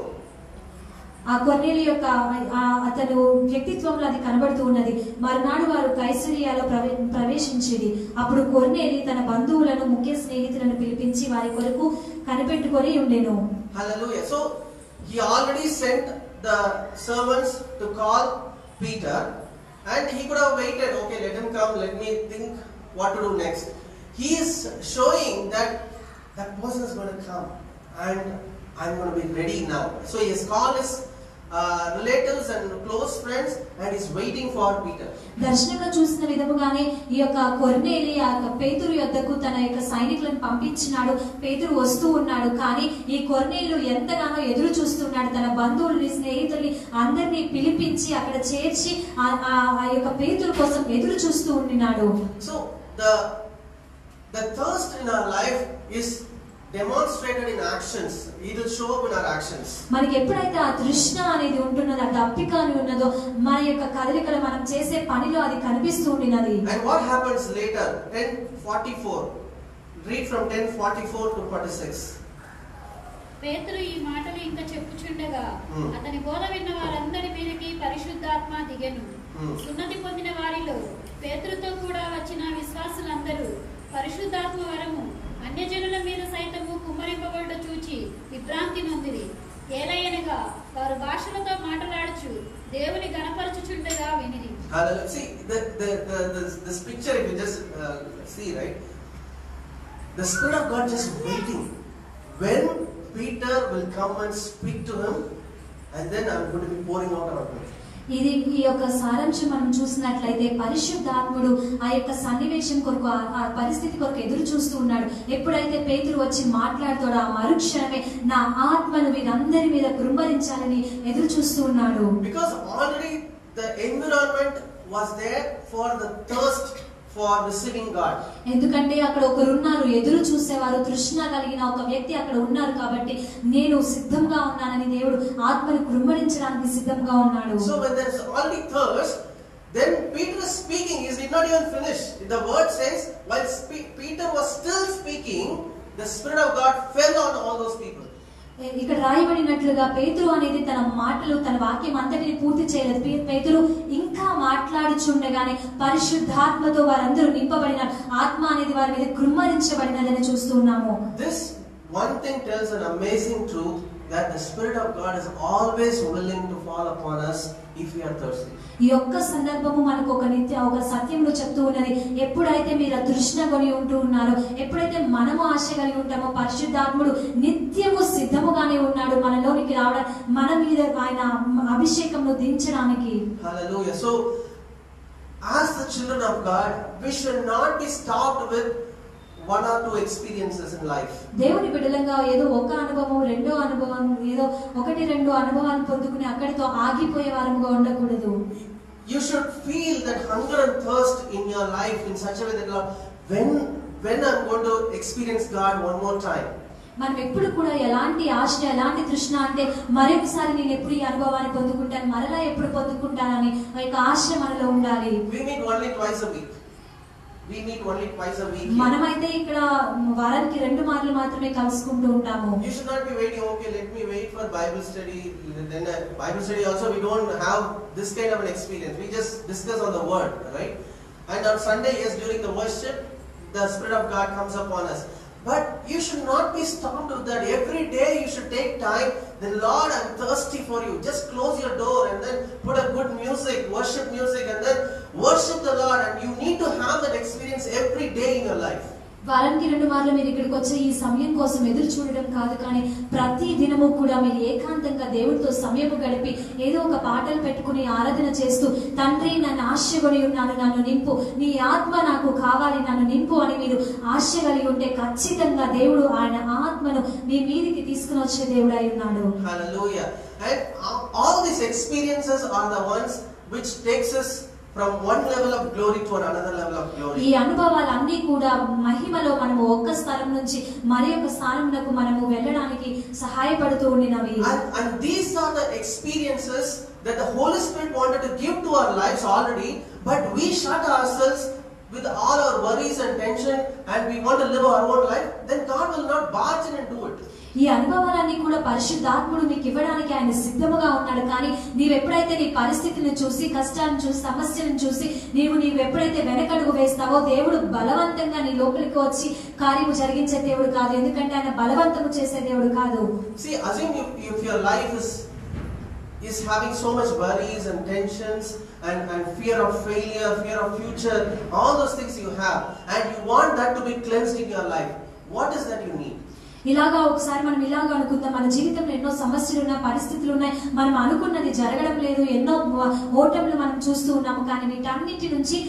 ఆ కొర్నేలు యొక్క అతను వ్యక్తిత్వంలో అది కనబడుతూ ఉన్నది. మరునాడు వారు కైసరియాలో ప్రవేశించేది. అప్పుడు కొర్నేలి తన బంధువులను, ముఖ్య స్నేహితులను పిలిపించి వారి కొరకు కనిపెట్టుకొని ఉండెను. Hallelujah. So he already sent the servants to call Peter, and he could have waited. Okay, let him come. Let me think what to do next. He is showing that that person is going to come, and I'm going to be ready now. So he has called his uh, relatives and close friends, and he's waiting for Peter. దర్శనంలో చూసిన విధముగానే ఈ యొక్క కొర్నేలి ఆ యొక్క పేతురు యొద్దకు తన యొక్క సైనికులను పంపించినాడు. పేతురు వస్తూ ఉన్నాడు, కానీ ఈ కొర్నేలు ఎంతగానో ఎదురు చూస్తున్నాడు. తన బంధువుల్ని, స్నేహితుల్ని అందరినీ పిలిపించి అక్కడ చేర్చి ఆ యొక్క పేతురు కోసం ఎదురు చూస్తూ ఉండినాడు. So the the thirst in our life is demonstrated in actions. It will show up in our actions. మనకి ఎప్పుడైతే ఆ తృష్ణ అనేది ఉంటున్నదో, ఆ దప్పిక అని ఉన్నదో, మన యొక్క కదలికలు మనం చేసే పనిలో అది కనిపిస్తూ ఉండినది. And what happens later? ten forty-four. Read from ten forty-four to forty-six. పేతురు ఈ మాటలు ఇంకా చెప్పుచుండగా అతని బోధ విన్న వారందరి మీదకి పరిశుద్ధాత్మ దిగెను. సున్నతి పొందిన వారిలో పేతురుతో కూడా వచ్చిన విశ్వాసులందరూ పరిశుద్ధాత్మ వరము అన్యజనుల మీద సైతము కుమ్మరింపబడ్డ చూచి విభ్రాంతి నొందిరి. ఏలయనగా వారు భాషలతో మాట్లాడుచు దేవుని గణపరచుచుండగా వినిరి. Hallelujah. See the the the this, this picture, if you just uh, see, right, the Spirit of God just waiting when Peter will come and speak to him, and then I'm going to be pouring out on him. ఇది ఈ యొక్క సారాంశం మనం చూసినట్లయితే పరిశుద్ధాత్ముడు ఆ యొక్క సన్నివేశం కొరకు, ఆ పరిస్థితి కొరకు ఎదురు చూస్తూ ఉన్నాడు. ఎప్పుడైతే పేతురు వచ్చి మాట్లాడుతాడో ఆ మరుక్షణమే నా ఆత్మను వీరందరి మీద కృంభరించాలని ఎదురు చూస్తూ ఉన్నాడు. Because already the environment was there for the thirst for receiving God. ఎందుకంటే అక్కడ ఒకరు ఉన్నారు, ఎదురు చూసేవారు, తృష్ణ కలిగిన ఒక వ్యక్తి అక్కడ ఉన్నారు. కాబట్టి నేను సిద్ధంగా ఉన్నానని దేవుడు ఆత్మను కృంభరించడానికి సిద్ధంగా ఉన్నాడు. So when there is already thirst, then Peter is speaking. He did not even finish. The word says, while Peter was still speaking, the Spirit of God fell on all those people. ఇక్కడ రాయబడినట్లుగా పేతురు అనేది తన మాటలు, తన వాక్యం అంతటిని పూర్తి చేయలేదు. పేతురు ఇంకా మాట్లాడుచుండగానే పరిశుద్ధాత్మతో వారందరూ నింపబడిన ఆత్మ అనేది వారి మీద కృమ్మరించబడినదని చూస్తున్నాము. This one thing tells an amazing truth that the Spirit of God is always willing to fall upon us if we are thirsty. ఈ ఒక్క సందర్భము మనకు ఒక నిత్య ఒక సత్యంలో చెప్తూ ఉన్నది. ఎప్పుడైతే మీరు తృష్ణ కొని ఉంటూ ఉన్నారో, ఎప్పుడైతే మనము ఆశ కలిగి ఉంటామో, పరిశుద్ధాత్ముడు నిత్యము సిద్ధముగానే ఉన్నాడు మనలోనికి రావడానికి, మన మీద ఆయన అభిషేకంను దించడానికి. Hallelujah. So as the children of God, we should not be stopped with one or two experiences in life. దేవుని బిడ్డలంగా ఏదో ఒక అనుభవం, రెండో అనుభవం, ఏదో ఒకటి రెండు అనుభవాలు పొందుకుని అక్కడితో ఆగిపోయే వారముగా ఉండకూడదు. You should feel that hunger and thirst in your life in such a way that, Lord, when when I'm going to experience God one more time. మనం ఎప్పుడు కూడా ఎలాంటి ఆశ, ఎలాంటి తృష్ణ అంటే మరొకసారి నేను ఎప్పుడు ఈ అనుభవాన్ని పొందుకుంటాను, మరలా ఎప్పుడు పొందుకుంటానని ఆ యొక్క ఆశ మనలో ఉండాలి. We meet only twice a week. We meet only twice a week. మనమైతే ఇక్కడ వారానికి రెండు మార్లు మాత్రమే కలుసుకుంటూ ఉంటాము. You should not be waiting. Okay, let me wait for Bible study. Then uh, Bible study also we don't have this kind of an experience. We just discuss on the word, right? And on Sunday, yes, during the worship, the Spirit of God comes upon us. But you should not be stopped with that. Every day you should take time. Then, Lord, I'm thirsty for you. Just close your door and then put a good music, worship music, and then worship the Lord. And you need to have that experience every day in your life. వారానికి రెండు మార్లు మీరు ఇక్కడికి వచ్చే ఈ సమయం కోసం ఎదురు చూడడం కాదు, కానీ ప్రతి దినము కూడా మీరు ఏకాంతంగా దేవుడితో సమయము గడిపి ఏదో ఒక పాటలు పెట్టుకుని ఆరాధన చేస్తూ, తండ్రి నన్ను ఆశ కొని ఉన్నాను, నన్ను నింపు, నీ ఆత్మ నాకు కావాలి, నన్ను నింపు అని మీరు ఆశ కలిగి ఉంటే ఖచ్చితంగా దేవుడు ఆయన ఆత్మను మీ మీదికి తీసుకుని వచ్చే దేవుడు అయి ఉన్నాడు. Hallelujah. And all these experiences are the ones which takes us from one level of glory to another level of glory. ఈ అనుభవాలన్నీ కూడా మహిమలో మనము ఒక్క స్థలం నుంచి మరి ఒక స్థానమునకు మనము వెళ్ళడానికి సహాయపడుతూ ఉండినవి. And, and these are the experiences that the Holy Spirit wanted to give to our lives already, but we shut ourselves with all our worries and tension and we want to live our own life, then God will not barge in and do it. ఈ అనుభవాలన్నీ కూడా పరిశుద్ధాత్ముడు నీకు ఇవ్వడానికి ఆయన సిద్ధముగా ఉన్నాడు. కానీ నీవు ఎప్పుడైతే నీ పరిస్థితిని చూసి, కష్టాలను చూసి, సమస్యలను చూసి నీవు నీవు ఎప్పుడైతే వెనకడుగు వేస్తావో, దేవుడు బలవంతంగా నీ లోపలికి వచ్చి కార్యము జరిగించే దేవుడు కాదు. ఎందుకంటే ఆయన బలవంతము చేసే దేవుడు కాదు. See, assume if, if your life is is having so much worries and tensions and, and fear of failure, fear of future, all those things you have, and you want that to be cleansed in your life, what is that you need? ఇలాగా ఒకసారి మనం ఇలాగా అనుకుందాం, మన జీవితంలో ఎన్నో సమస్యలు ఉన్నాయి, పరిస్థితులు ఉన్నాయి, మనం అనుకున్నది జరగడం లేదు, ఎన్నో ఓటములు మనం చూస్తూ ఉన్నాము. కానీ వీటన్నిటి నుంచి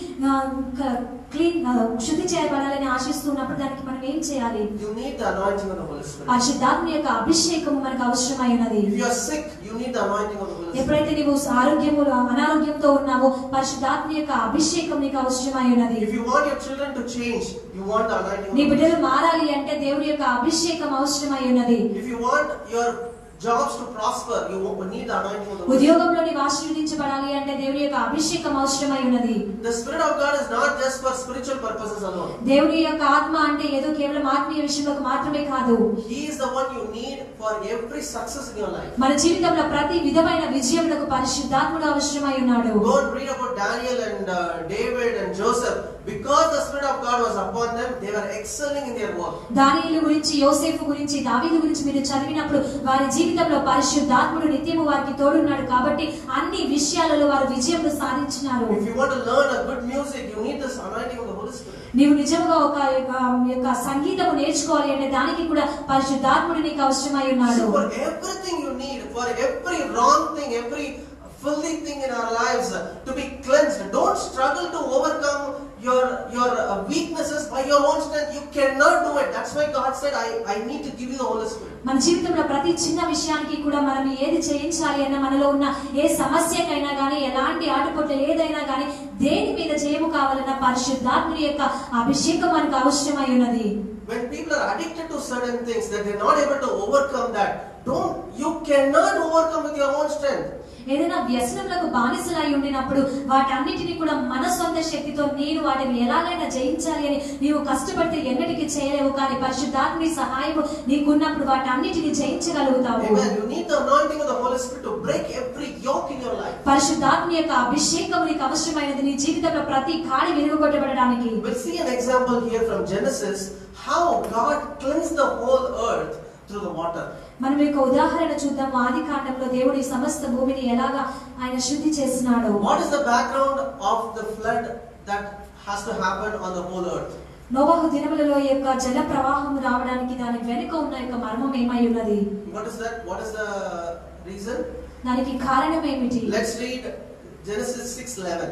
క్లీన్ శుద్ధి చేయబడాలని ఆశిస్తున్నప్పుడు దానికి మనం ఏం చేయాలి? You need the anointing of the Holy Spirit. పరిశుద్ధాత్మ యొక్క అభిషేకం మనకు అవసరమైనది. If you are sick, you need the anointing of the Holy Spirit. ఎప్పుడైతే నీవు ఆరోగ్యము అనారోగ్యంతో ఉన్నావో, పరిశుద్ధాత్మ యొక్క అభిషేకం నీకు అవసరమైనది. If you want your children to change, you want the anointing of నీ the Holy బిడ్డలు Spirit. మారాలి అంటే దేవుని యొక్క అభిషేకం అవసరమైనది. If you want your jobs to prosper, you need the anointing of the Holy Spirit. ఉద్యోగంలో నీవు ఆశీర్వదించబడాలి అంటే దేవుని యొక్క అభిషేకం అవసరమై ఉన్నది. The Spirit of God is not just for spiritual purposes alone. దేవుని యొక్క ఆత్మ అంటే ఏదో కేవలం ఆత్మీయ విషయంలో మాత్రమే కాదు. He is the one you need for every success in your life. మన జీవితంలో ప్రతి విధమైన విజయములకు పరిశుద్ధాత్ముడు అవసరమై ఉన్నాడు. Go and read about Daniel and uh, David and Joseph. Because the Spirit of God was upon them, they were excelling in their work. దానియేలు గురించి, యోసేపు గురించి, దావీదు గురించి మీరు చదివినప్పుడు వారి జీవితంలో పరిశుద్ధాత్ముడు నిత్యము వారికి తోడున్నాడు కాబట్టి అన్ని విషయాలలో వారు విజయమును సాధించినారు. If you want to learn a good music, you need this anointing of the Holy Spirit. నీవు నిజంగా ఒక యొక్క సంగీతము నేర్చుకోవాలి అంటే దానికి కూడా పరిశుద్ధాత్ముడు నీకు అవసరమై ఉన్నాడు. So for everything you need, for every wrong thing, every filthy thing in our lives to be cleansed, don't struggle to overcome your your uh, weaknesses by your own strength. You cannot do it. That's why God said, I I need to give you the Holy Spirit. మన జీవితంలో ప్రతి చిన్న విషయానికి కూడా మనం ఏది చేయించాలి అన్న మనలో ఉన్న ఏ సమస్యకైనా గానీ, ఎలాంటి ఆటుపోట్లు ఏదైనా గానీ, దేని మీద జయము కావాలన్న పరిశుద్ధాత్ముని యొక్క అభిషేకం మనకు అవసరమై ఉన్నది. When people are addicted to certain things that they're not able to overcome that, don't you cannot overcome with your own strength. ఏదైనా వ్యసనములకు బానిసలై ఉండినప్పుడు వాటన్నిటిని కూడా మన సొంత శక్తితో నేను వాటిని ఎలాగైనా జయించాలి అని నీవు కష్టపడితే ఎన్నటికీ చేయలేవు. కానీ పరిశుద్ధాత్ముని సహాయము నీకున్నప్పుడు వాటన్నిటిని జయించగలుగుతావు. Amen. You need the anointing of the Holy Spirit to break every yoke in your life. పరిశుద్ధాత్మ యొక్క అభిషేకం నీకు అవసరమైనది నీ జీవితంలో ప్రతి కాడి విరుగొట్టబడడానికి. We'll see an example here from Genesis how God cleansed the whole earth through the water. మనం ఒక ఉదాహరణ చూద్దాం. ఆదికాండంలో దేవుడు ఈ సమస్త భూమిని ఎలాగా ఆయన శుద్ధి చేస్తున్నాడు. What is the background of the flood that has to happen on the whole earth? నోవహు దినములలో ఈ యొక్క జల ప్రవాహం రావడానికి దానికి వెనుక ఉన్న యొక్క మర్మం ఏమై ఉన్నది? What is that? What is the reason? దానికి కారణం ఏమిటి? Let's read Genesis six eleven.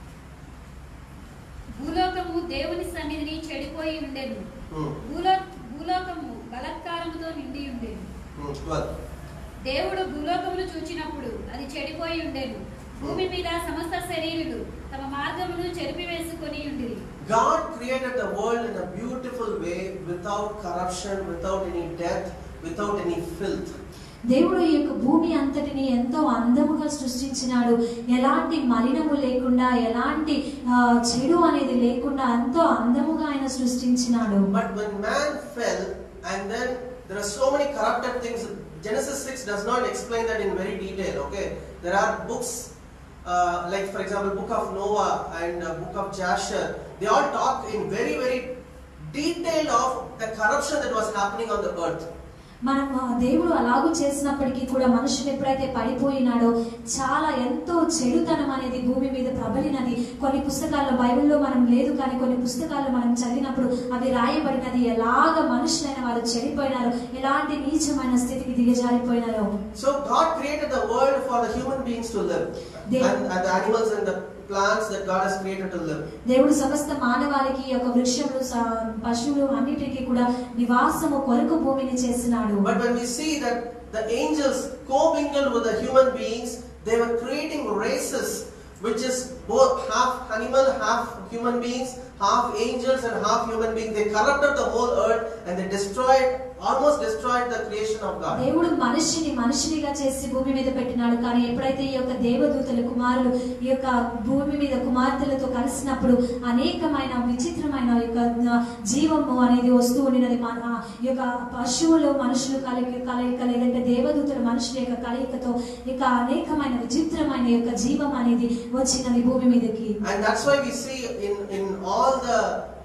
భూలోకము దేవుని సన్నిధిని చెడిపోయి ఉండెను. భూలో భూలోకము బలత్కారముతో నిండి ఉండెను. twelve. దేవుడు భూలోకమును చూచినప్పుడు అది చెడిపోయి ఉండెను. భూమి మీద సమస్త శరీరులు తమ మార్గమును చెరిపివేసుకొని ఉండిరి. God created the world in a beautiful way, without corruption, without any death, without any filth. దేవుడు ఈ యొక్క భూమి అంతటిని ఎంతో అందముగా సృష్టించినాడు. ఎలాంటి మలినము లేకుండా, ఎలాంటి చెడు అనేది లేకుండా ఎంతో అందముగా ఆయన సృష్టించినాడు. But when man fell, and then there are so many corrupted things. Genesis six does not explain that in very detail. Okay, there are books uh, like, for example, book of Noah and uh, book of Jasher. They all talk in very very detail of the corruption that was happening on the earth. మనం దేవుడు అలాగూ చేసినప్పటికీ కూడా మనుషులు ఎప్పుడైతే పడిపోయినాడో చాలా ఎంతో చెడుతనం అనేది భూమి మీద ప్రబలినది. కొన్ని పుస్తకాల్లో, బైబిల్లో మనం లేదు కానీ కొన్ని పుస్తకాల్లో మనం చదివినప్పుడు అవి రాయబడినది ఎలాగ మనుషులైన వారు చెడిపోయినారు, ఎలాంటి నీచమైన స్థితికి దిగజారిపోయినారో. So God created the world for the human beings to live, and, and the animals and the plants that God has created to live. దేవుడు సమస్త మానవాళికి యొక్క వృక్షములు, పశువులు అన్నిటికీ కూడా నివాసము కొరకు భూమిని చేసినాడు. But when we see that the angels co-mingled with the human beings, they were creating races which is both half animal, half human beings, half angels and half human beings. They corrupted the whole earth and they destroyed, almost destroyed the creation of God. దేవుడు మనిషిని మనిషినిగా చేసి భూమి మీద పెట్టినాడు. కానీ ఎప్పుడైతే ఈ యొక్క దేవదూతల కుమారులు ఈ యొక్క భూమి మీద కుమార్తెలతో కలిసినప్పుడు అనేకమైన విచిత్రమైన యొక్క జీవము అనేది వస్తూ ఉండినది. ఈ యొక్క పశువులు మనుషులు కలయిక కలయిక లేదంటే దేవదూతల మనుషుల యొక్క కలయికతో ఇక అనేకమైన విచిత్రమైన యొక్క జీవం అనేది వచ్చినది భూమి మీదకి. And that's why we see in in all the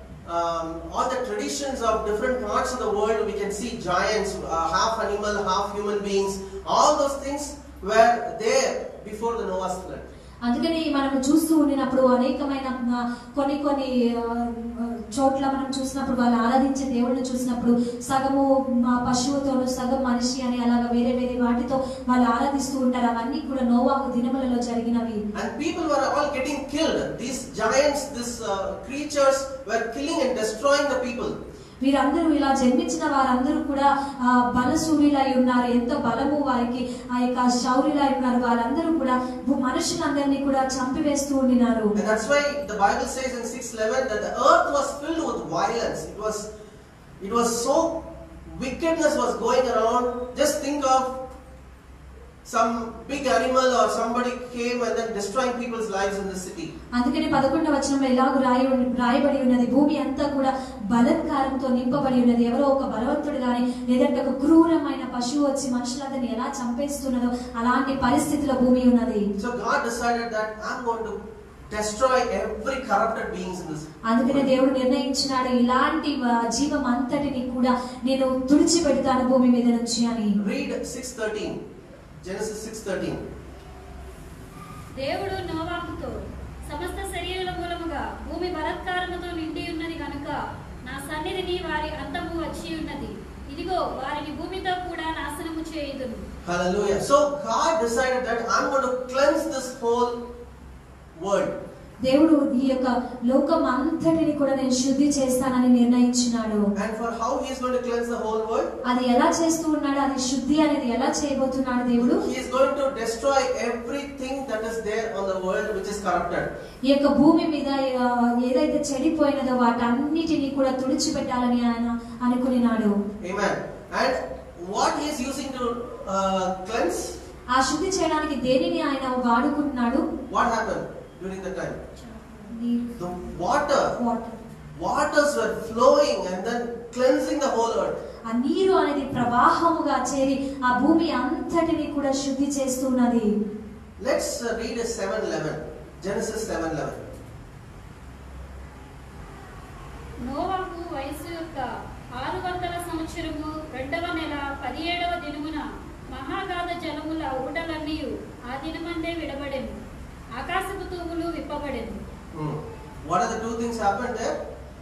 um, all the traditions of different parts of the world, we can see giants, uh, half animal, half human beings. All those things were there before the Noah's flood. అందుకని మనం చూస్తూ ఉండినప్పుడు అనేకమైన కొన్ని కొన్ని చోట్ల మనం చూసినప్పుడు వాళ్ళు ఆరాధించే దేవుడిని చూసినప్పుడు సగము పశువుతోను సగం మనిషి అని అలాగా వేరే వేరే వాటితో వాళ్ళు ఆరాధిస్తూ ఉంటారు. అవన్నీ కూడా నోవాహు దినములలో జరిగినవి. And people were all getting killed. These giants, these uh, creatures were killing and destroying the people. వీరందరూ ఇలా జన్మించిన వారందరూ కూడా బలశూరులై ఉన్నారు. ఎంతో బలము వారికి ఆ యొక్క శౌర్యులై ఉన్నారు. వారందరూ కూడా మనుషులందరినీ కూడా చంపివేస్తూ ఉండినారు. And that's why the Bible says in six eleven that the earth was filled with violence. It was it was so wickedness was going around. Just think of some big animal or somebody came and then destroying people's lives in the city. అందుకని పదకొండవ వచనంలో ఇలాగ రాయి రాయబడి ఉన్నది, భూమి అంతా కూడా బలత్కారంతో నింపబడి ఉన్నది. ఎవరో ఒక బలవంతుడు గాని లేదంటే ఒక క్రూరమైన పశువు వచ్చి మనుషులందరినీ ఎలా చంపేస్తున్నదో అలాంటి పరిస్థితిలో భూమి ఉన్నది. So God decided that I'm going to destroy every corrupted beings in this. అందుకనే దేవుడు నిర్ణయించినాడు ఇలాంటి జీవం అంతటిని కూడా నేను తుడిచిపెడతాను భూమి మీద నుంచి అని. Read six thirteen. Genesis six thirteen. దేవుడు నోవాహుతో సమస్త శరీరుల మూలముగా భూమి బలత్కారముతో నిండి ఉన్నది కనుక నా సన్నిధిని వారి అంతము వచ్చి ఉన్నది. ఇదిగో వారిని భూమితో కూడా నాశనము చేయుదును. Hallelujah. So God decided that I'm going to cleanse this whole world. దేవుడు ఈ యొక్క లోకం అంతటిని కూడా నేను శుద్ధి చేస్తానని నిర్ణయించినాడు. And for how he is going to cleanse the whole world? అది ఎలా చేస్తూ ఉన్నాడు, అది శుద్ధి అనేది ఎలా చేయబోతున్నాడు దేవుడు? He is going to destroy everything that is there on the world which is corrupted. ఈ యొక్క భూమి మీద ఏదైతే చెడిపోయినదో వాటన్నిటిని కూడా తుడిచిపెట్టాలని ఆయన అనుకున్నాడు. Amen. And what he is using to uh, cleanse? ఆ శుద్ధి చేయడానికి దేనిని ఆయన వాడుకుంటున్నాడు? What happened during the time? The water. Water. Waters were flowing and then cleansing the whole earth. ఆ నీరు అనేది ప్రవాహముగా చేరి ఆ భూమి అంతటిని కూడా శుద్ధి చేస్తున్నది. Let's uh, read seven eleven. Genesis seven eleven. నోవాహు వయసు యొక్క ఆరు వందల సంవత్సరము రెండవ నెల పదిహేడవ దినమున మహాగాధ జలముల ఊటలన్నీ ఆ దినమందే విడబడెను, ఆకాశపు తూములు విప్పబడెను. Hmm. What are the two things happened there?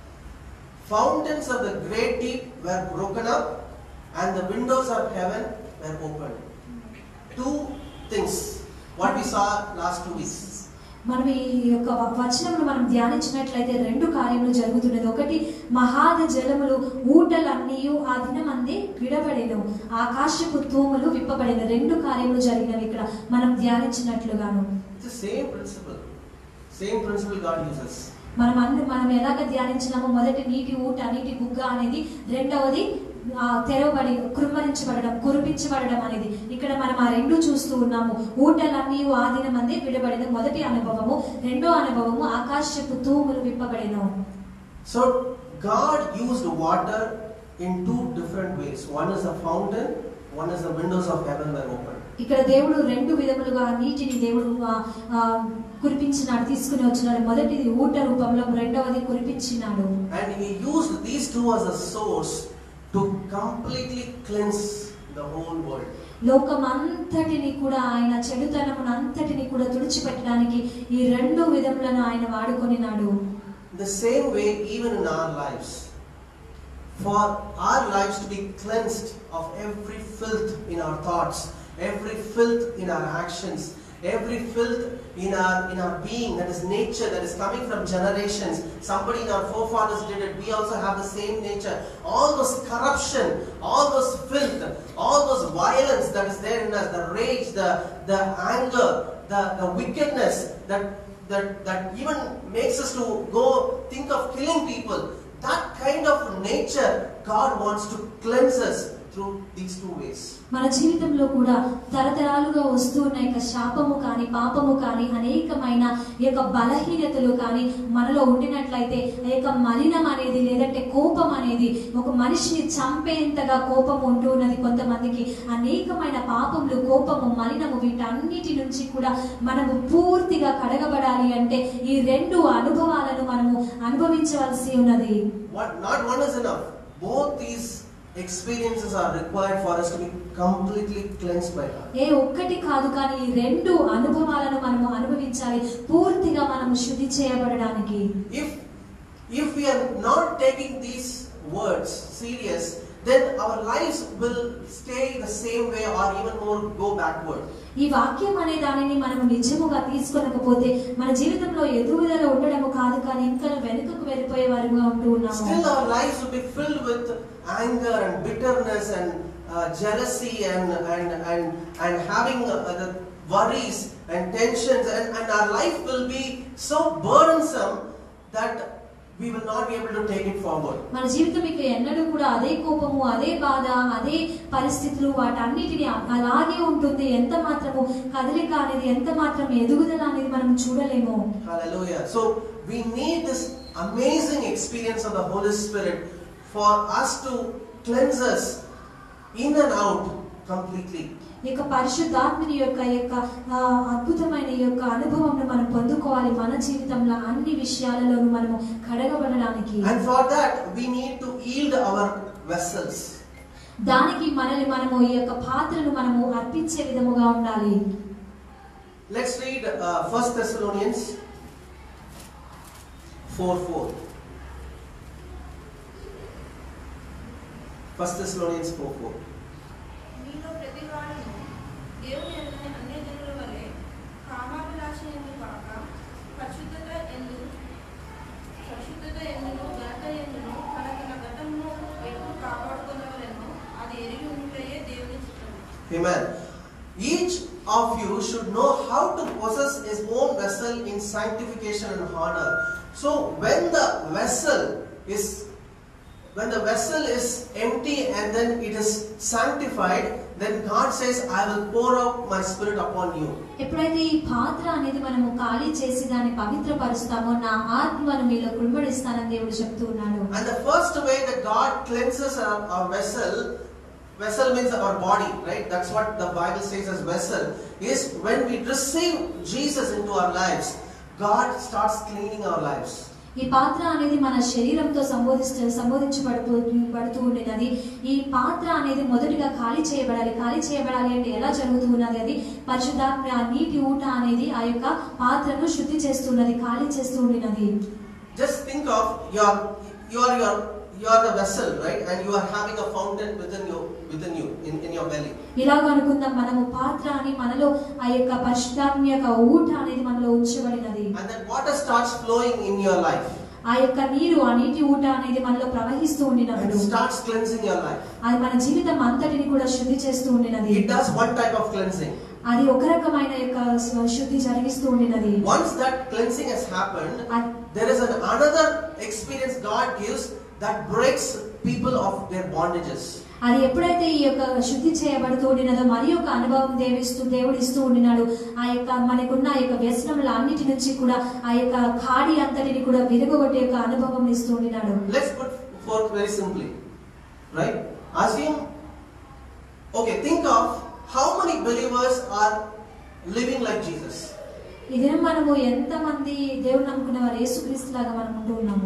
Fountains of the great deep were broken up and the windows of heaven were opened. Two things. What we saw last two weeks. మనం ఈ యొక్క వచనమును మనం ధ్యానించినట్లయితే రెండు కార్యములు జరుగుతున్నది. ఒకటి, మహాద జలములు ఊటలన్నీ ఆ దినమందే విడబడెను, ఆకాశపు తూములు విప్పబడెను. రెండు కార్యములు జరిగినవి ఇక్కడ మనం ధ్యానించినట్లుగాను. It's the same principle. Same principle God uses. మనం అన్ని మనం ఎలాగ ధ్యానించినామో, మొదటి నీటి ఊట, నీటి బుగ్గ అనేది, రెండవది తెరవబడి కృమ్మరించబడడం, కురిపించబడడం అనేది. ఇక్కడ మనం ఆ రెండు చూస్తూ ఉన్నాము. ఊటలన్నీ ఆ దినమందే విడబడిన మొదటి అనుభవము, రెండో అనుభవము ఆకాశపు తూములు విప్పబడెను. So God used water in two different ways. One is a fountain, one is the windows of heaven were open. ఇక్కడ దేవుడు రెండు విధములుగా నీటిని దేవుడు కురిపించినాడు, తీసుకుని వచ్చినాడు. మొదటిది ఊట రూపంలో, రెండవది కురిపించినాడు. And he used these two as a source to completely cleanse the whole world. లోకమంతటిని కూడా ఆయన చెడుతనమునంతటిని కూడా తుడిచిపెట్టడానికి ఈ రెండు విధములను ఆయన వాడుకొనినాడు. The same way even in our lives, for our lives to be cleansed of every filth in our thoughts, every filth in our actions, every filth in our in our being, that is nature that is coming from generations. Somebody in our forefathers did it, we also have the same nature. All those corruption, all those filth, all those violence that is there in us, the rage, the the anger, the the wickedness that that that even makes us to go think of killing people, that kind of nature God wants to cleanse us through these two ways. మన జీవితంలో కూడా తరతరాలుగా వస్తూ ఉన్న యొక్క శాపము కానీ, పాపము కానీ, అనేకమైన యొక్క బలహీనతలు కానీ మనలో ఉండినట్లయితే, యొక్క మలినం అనేది, లేదంటే కోపం అనేది, ఒక మనిషిని చంపేంతగా కోపం ఉంటూ ఉన్నది కొంతమందికి. అనేకమైన పాపములు, కోపము, మలినము, వీటన్నిటి నుంచి కూడా మనము పూర్తిగా కడగబడాలి అంటే ఈ రెండు అనుభవాలను మనము అనుభవించవలసి ఉన్నది. What not one is enough. Both these experiences are required for us to be completely cleansed by God. ఏ ఒక్కటి కాదు, కానీ ఈ రెండు అనుభవాలను మనము అనుభవించాలి పూర్తిగా మనము శుద్ధి చేయబడడానికి. If if we are not taking these words serious, then our lives will stay the same way or even more go backward. ఈ వాక్యం అనే దానిని మనము నిజముగా తీసుకొనకపోతే మన జీవితంలో ఎదుగుదల ఉండడము కాదు, కానీ ఇంకా వెనుకకు వెళ్ళిపోయే వారుగా ఉంటూ ఉన్నాము. Still our lives will be filled with anger and bitterness and uh, jealousy and and and and having uh, the worries and tensions, and and our life will be so burdensome that we will not be able to take it forward. మన జీవితం ఇక ఎన్నడూ కూడా అదే కోపము, అదే బాధ, అదే పరిస్థితులు, వాటన్నిటిని అలాగే ఉంటుంది. ఎంత మాత్రము కదలిక అనేది, ఎంత మాత్రం ఎదుగుదల అనేది మనం చూడలేము. Hallelujah. So we need this amazing experience of the Holy Spirit for us to cleanse us in and out completely. ఈ యొక్క పరిశుద్ధాత్మని యొక్క యొక్క అద్భుతమైన ఈ యొక్క అనుభవంను మనం పొందుకోవాలి మన జీవితంలో అన్ని విషయాలలోనూ మనము కడగబడడానికి. And for that we need to yield our vessels. దానికి మనల్ని మనము ఈ యొక్క పాత్రను మనము అర్పించే విధముగా ఉండాలి. Let's read uh, First Thessalonians four four. First Thessalonians four four. మీలో ప్రతివాడును దేవుని ఎదుట అన్యజనుల వలె కామాభిలాష యందు కాక పరిశుద్ధత యందు పరిశుద్ధత యందును ఘనత యందును తన తన గతమును ఎప్పుడు కాపాడుకొనవలెనో అది ఎరిగి ఉండుటయే దేవుని చిత్తము. Amen. Each of you should know how to possess his own vessel in sanctification and honor. So when the vessel is when the vessel is empty and then it is sanctified, then God says, I will pour out my spirit upon you. ఎప్పుడైతే ఈ పాత్ర అనేది మనము ఖాళీ చేసి దాన్ని పవిత్రపరుస్తామో, నా ఆత్మను మీలో కుమ్మరిస్తానని దేవుడు చెప్తూ ఉన్నాడు. And the first way that God cleanses our, our vessel, vessel means our body, right? That's what the Bible says as vessel, is when we receive Jesus into our lives, God starts cleaning our lives. ఈ పాత్ర అనేది మన శరీరంతో సంబోధిస్తూ సంబోధించబడుతూ పడుతూ ఉండినది. ఈ పాత్ర అనేది మొదటిగా ఖాళీ చేయబడాలి. ఖాళీ చేయబడాలి అంటే ఎలా జరుగుతూ ఉన్నది? అది పరిశుద్ధాత్మ ఆ నీటి ఊట అనేది ఆ యొక్క పాత్రను శుద్ధి చేస్తున్నది, ఖాళీ చేస్తూ ఉండినది. Just think of your you are your you are the vessel, right? And you are having a fountain within you within you in, in your belly. ఇలాగ అనుకుందాం, మనము పాత్ర అని మనలో ఆ యొక్క పరిశుద్ధాత్మ యొక్క ఊట అనేది మనలో ఉంచబడినది. And that water starts flowing in your life. ఆ యొక్క నీరు, ఆ నీటి ఊట అనేది మనలో ప్రవహిస్తూ ఉండినప్పుడు It starts cleansing your life. అది మన జీవితం అంతటిని కూడా శుద్ధి చేస్తూ ఉండినది. It does one type of cleansing. అది ఒక రకమైన యొక్క శుద్ధి జరిగిస్తూ ఉండినది. Once that cleansing has happened, there is an another experience God gives that breaks people of their bondages. అది ఎప్పుడైతే ఈ యొక్క శుద్ధి చేయబడుతూ ఉండినదో మరి ఒక అనుభవం దేవిస్తూ దేవుడు ఇస్తూ ఉండినాడు. ఆ యొక్క మనకున్న ఆ యొక్క వ్యసనముల అన్నిటి నుంచి కూడా ఆ యొక్క ఖాళీ అంతటిని కూడా విరగొట్టే యొక్క అనుభవం ఇస్తూ ఉండినాడు. Let's put forth very simply, right? Assume, okay, think of how many believers are living like Jesus. ఇది మనము ఎంతమంది దేవుడు నమ్ముకున్న వారు యేసుక్రీస్తు లాగా మనం ఉంటూ ఉన్నాము?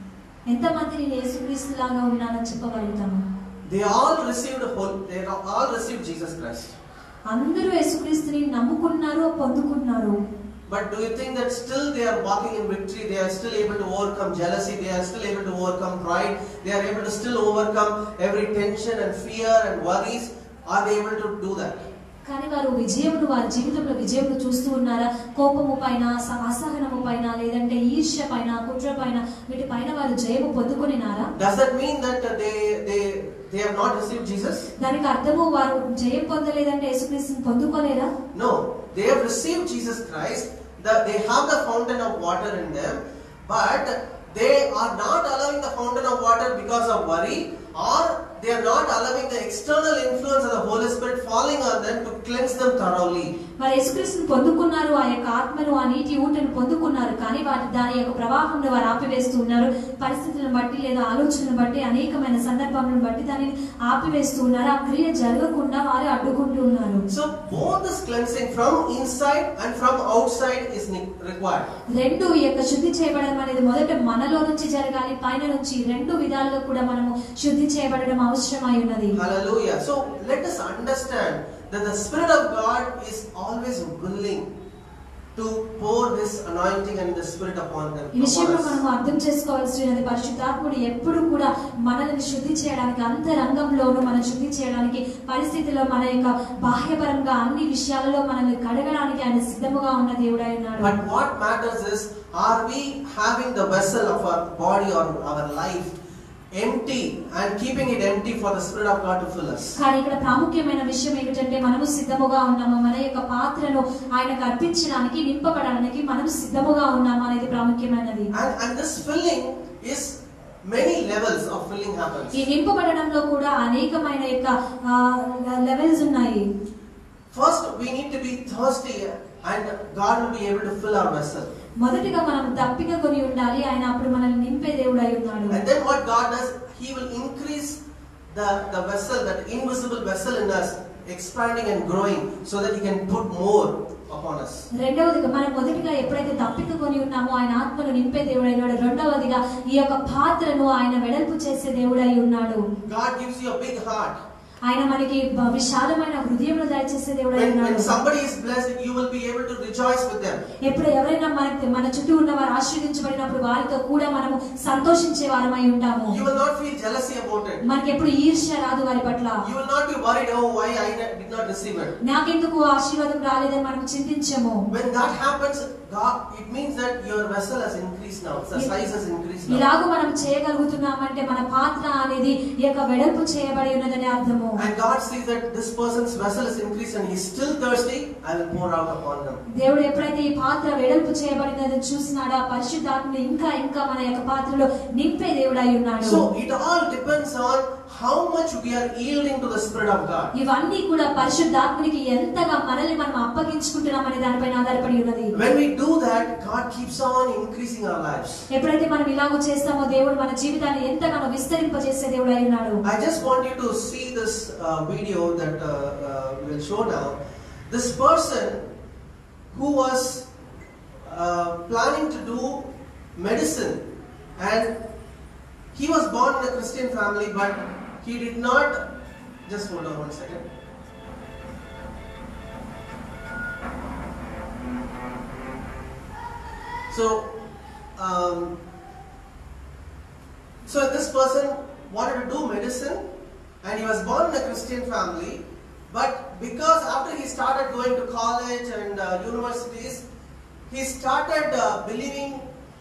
ఎంతమంది నేను యేసుక్రీస్తు లాగా ఉన్నానని చెప్పగలుగుతాము? They all received whole, they all received Jesus Christ. అందరూ యేసుక్రీస్తుని నమ్ముకున్నారు, పొందుకున్నారు. But do you think that still they are walking in victory? They are still able to overcome jealousy. They are still able to overcome pride. They are able to still overcome every tension and fear and worries. Are they able to do that? కానీ వారు విజయమును, వారి జీవితంలో విజయమును చూస్తూ ఉన్నారా? కోపము పైన, అసహనము పైన, లేదంటే ఈర్ష్య పైన, కుట్ర పైన, వీటి పైన వారు జయము పొందుకునినారా? Does that mean that they they they have not received Jesus? దానికి అర్థము వారు జయం పొందలేదంటే యేసుక్రీస్తుని పొందుకోలేదా? No, they have received Jesus Christ. That they have the fountain of water in them, but they are not allowing the fountain of water because of worry, or they are not allowing the external influence of the Holy Spirit falling on them to cleanse them thoroughly. మరి యేసుక్రీస్తుని పొందుకున్నారు, ఆ యొక్క ఆత్మను, ఆ నీటి ఊటను పొందుకున్నారు. కానీ వాటి దాని యొక్క ప్రవాహంను వారు ఆపివేస్తూ ఉన్నారు. పరిస్థితులను బట్టి లేదా ఆలోచనలను బట్టి, అనేకమైన సందర్భాలను బట్టి దానిని ఆపివేస్తూ ఉన్నారు. ఆ క్రియ జరగకుండా వారు అడ్డుకుంటూ ఉన్నారు. So both this cleansing from inside and from outside is required. రెండు ఈ యొక్క శుద్ధి చేయబడడం అనేది మొదట మనలో నుంచి జరగాలి, పైన నుంచి. రెండు విధాలుగా కూడా మనము శుద్ధి చేయబడడం అవసరమై ఉన్నది. Hallelujah. So let us understand that the Spirit of God is always willing to pour His anointing and the Spirit upon them. ఈ విషయంలో మనము అర్థం చేసుకోవాల్సినది, పరిశుద్ధాత్ముడు ఎప్పుడు కూడా మనల్ని శుద్ధి చేయడానికి, అంతరంగంలోనూ మనం శుద్ధి చేయడానికి, పరిస్థితిలో మన యొక్క బాహ్యపరంగా అన్ని విషయాలలో మనల్ని కడగడానికి ఆయన సిద్ధముగా ఉన్న దేవుడై ఉన్నాడు. But what matters is, are we having the vessel of our body or our life empty and keeping it empty for the Spirit of God to fill us? కానీ ఇక్కడ ప్రాముఖ్యమైన విషయం ఏమిటంటే, మనము సిద్ధముగా ఉన్నాము, మన యొక్క పాత్రను ఆయనకు అర్పించడానికి, నింపబడడానికి మనం సిద్ధముగా ఉన్నాము అనేది ప్రాముఖ్యమైనది. And and this filling is many levels of filling happens. ఈ నింపబడడంలో కూడా అనేకమైన యొక్క లెవెల్స్ ఉన్నాయి. First we need to be thirsty and God will be able to fill our vessel. మొదటిగా మనం దప్పిక కొని ఉండాలి, ఆయన అప్పుడు మనల్ని నింపే దేవుడై ఉన్నాడు. And then what God does, He will increase the the vessel, that invisible vessel in us, expanding and growing, so that He can put more upon us. రెండవదిగా మనం మొదటిగా ఎప్పుడైతే దప్పిక కొని ఉన్నామో ఆయన ఆత్మను నింపే దేవుడై ఉన్నాడు. రెండవదిగా ఈ యొక్క పాత్రను ఆయన వెడల్పు చేసే దేవుడై ఉన్నాడు. God gives you a big heart. ఆయన మనకి విశాలమైన హృదయమును దయచేసే దేవుడై ఉన్నాడు. When somebody is blessed, you will be able to rejoice with them. ఎప్పుడు ఎవరైనా మనకి మన చుట్టూ ఉన్న వారు ఆశీర్వదించబడినప్పుడు వారితో కూడా మనము సంతోషించే వారమై ఉంటాము. You will not feel jealousy about it. మనకి ఎప్పుడు ఈర్ష్య రాదు వారి పట్ల. You will not be worried, oh why I did not receive it. నాకెందుకు ఆశీర్వాదం రాలేదని మనం చింతించము. When that happens, God, it means that your vessel has increased now. The size has increased now. ఇలాగ మనం చేయగలుగుతున్నామంటే మన పాత్ర అనేది ఈ యొక్క వెడల్పు చేయబడి ఉన్నదని అర్థము. And God sees that this person's vessel is increased and he is still thirsty, I will pour out upon him. దేవుడు ఎప్పుడైతే ఈ పాత్ర వెడల్పు చేయబడినదని చూసినాడో, ఆ పరిశుద్ధాత్మను ఇంకా ఇంకా మన యొక్క పాత్రలో నింపే దేవుడై ఉన్నాడు. So it all depends on how much we are yielding to the Spirit of God. ఇవన్నీ కూడా పరిశుద్ధాత్మనికి ఎంతగా మనల్ని మనం అప్పగించుకుంటున్నాం అనే దానిపైన ఆధారపడి ఉన్నది. When we do that, God keeps on increasing our lives. ఎప్పుడైతే మనం ఇలాగ చేస్తామో దేవుడు మన జీవితాన్ని ఎంతగానో విస్తరింపజేసే దేవుడై ఉన్నాడు. I just want you to see this uh, video that uh, uh, we will show now. This person who was uh, planning to do medicine And he was born in a Christian family, but he did not, just hold on one second. So, um, so this person wanted to do medicine, and he was born in a Christian family, but because after he started going to college and uh, universities, he started uh, believing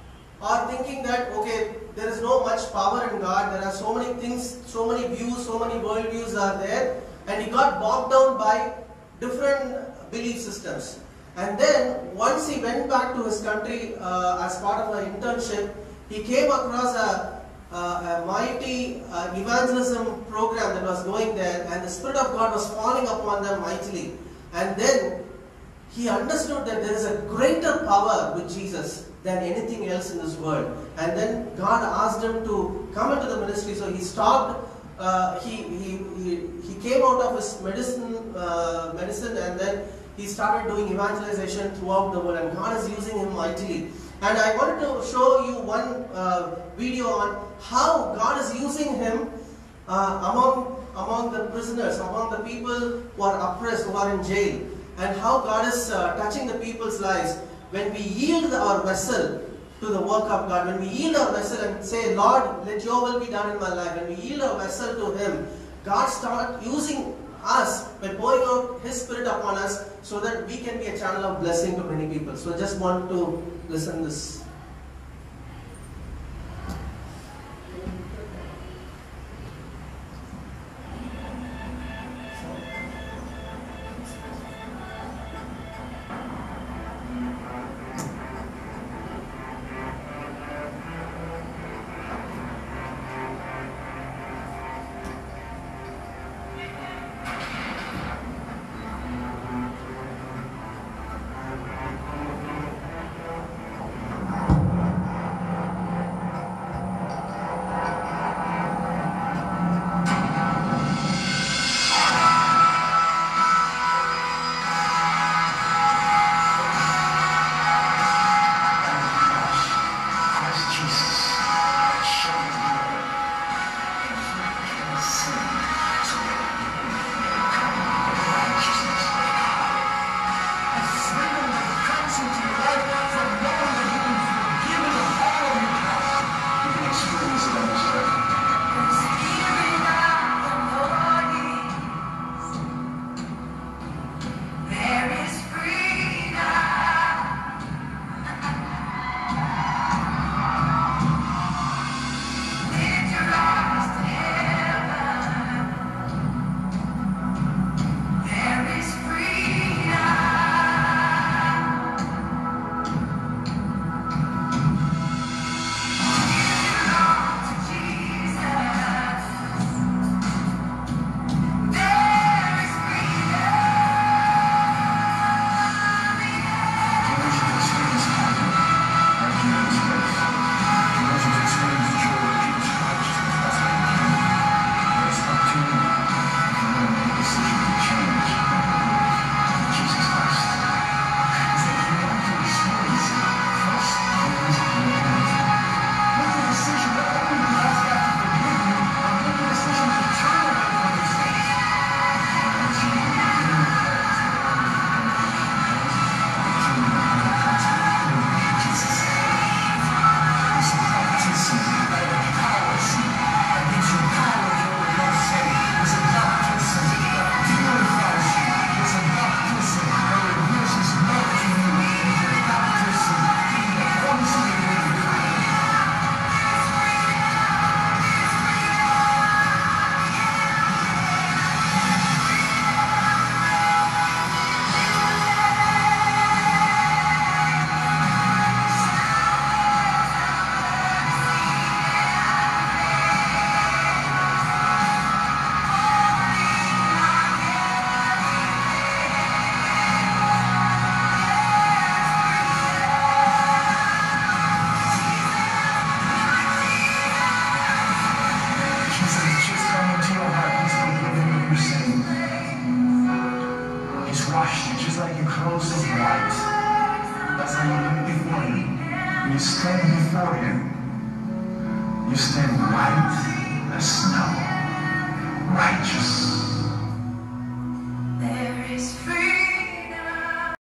or thinking that, okay, there is no much power in God, there are so many things, so many views, so many worldviews are there, and he got bogged down by different belief systems. And then once he went back to his country uh, as part of an internship, he came across a, a, a mighty uh, evangelism program that was going there, and the Spirit of God was falling upon them mightily. And then he understood that there is a greater power with Jesus than anything else in this world. And then God asked him to come into the ministry, so he stopped. Uh, he, he, he, he came out of his medicine, uh, medicine and then he started doing evangelization throughout the world, and God is using him mightily. And I wanted to show you one uh, video on how God is using him uh, among, among the prisoners, among the people who are oppressed, who are in jail, and how God is uh, touching the people's lives. When we yield our vessel to the work of God, when we yield our vessel and say, Lord, let your will be done in my life, when we yield our vessel to Him, God starts using us by pouring out His Spirit upon us so that we can be a channel of blessing to many people. So I just want to listen to this. That's how you look before Him. You stand before Him. You stand white as snow, righteous. There is freedom.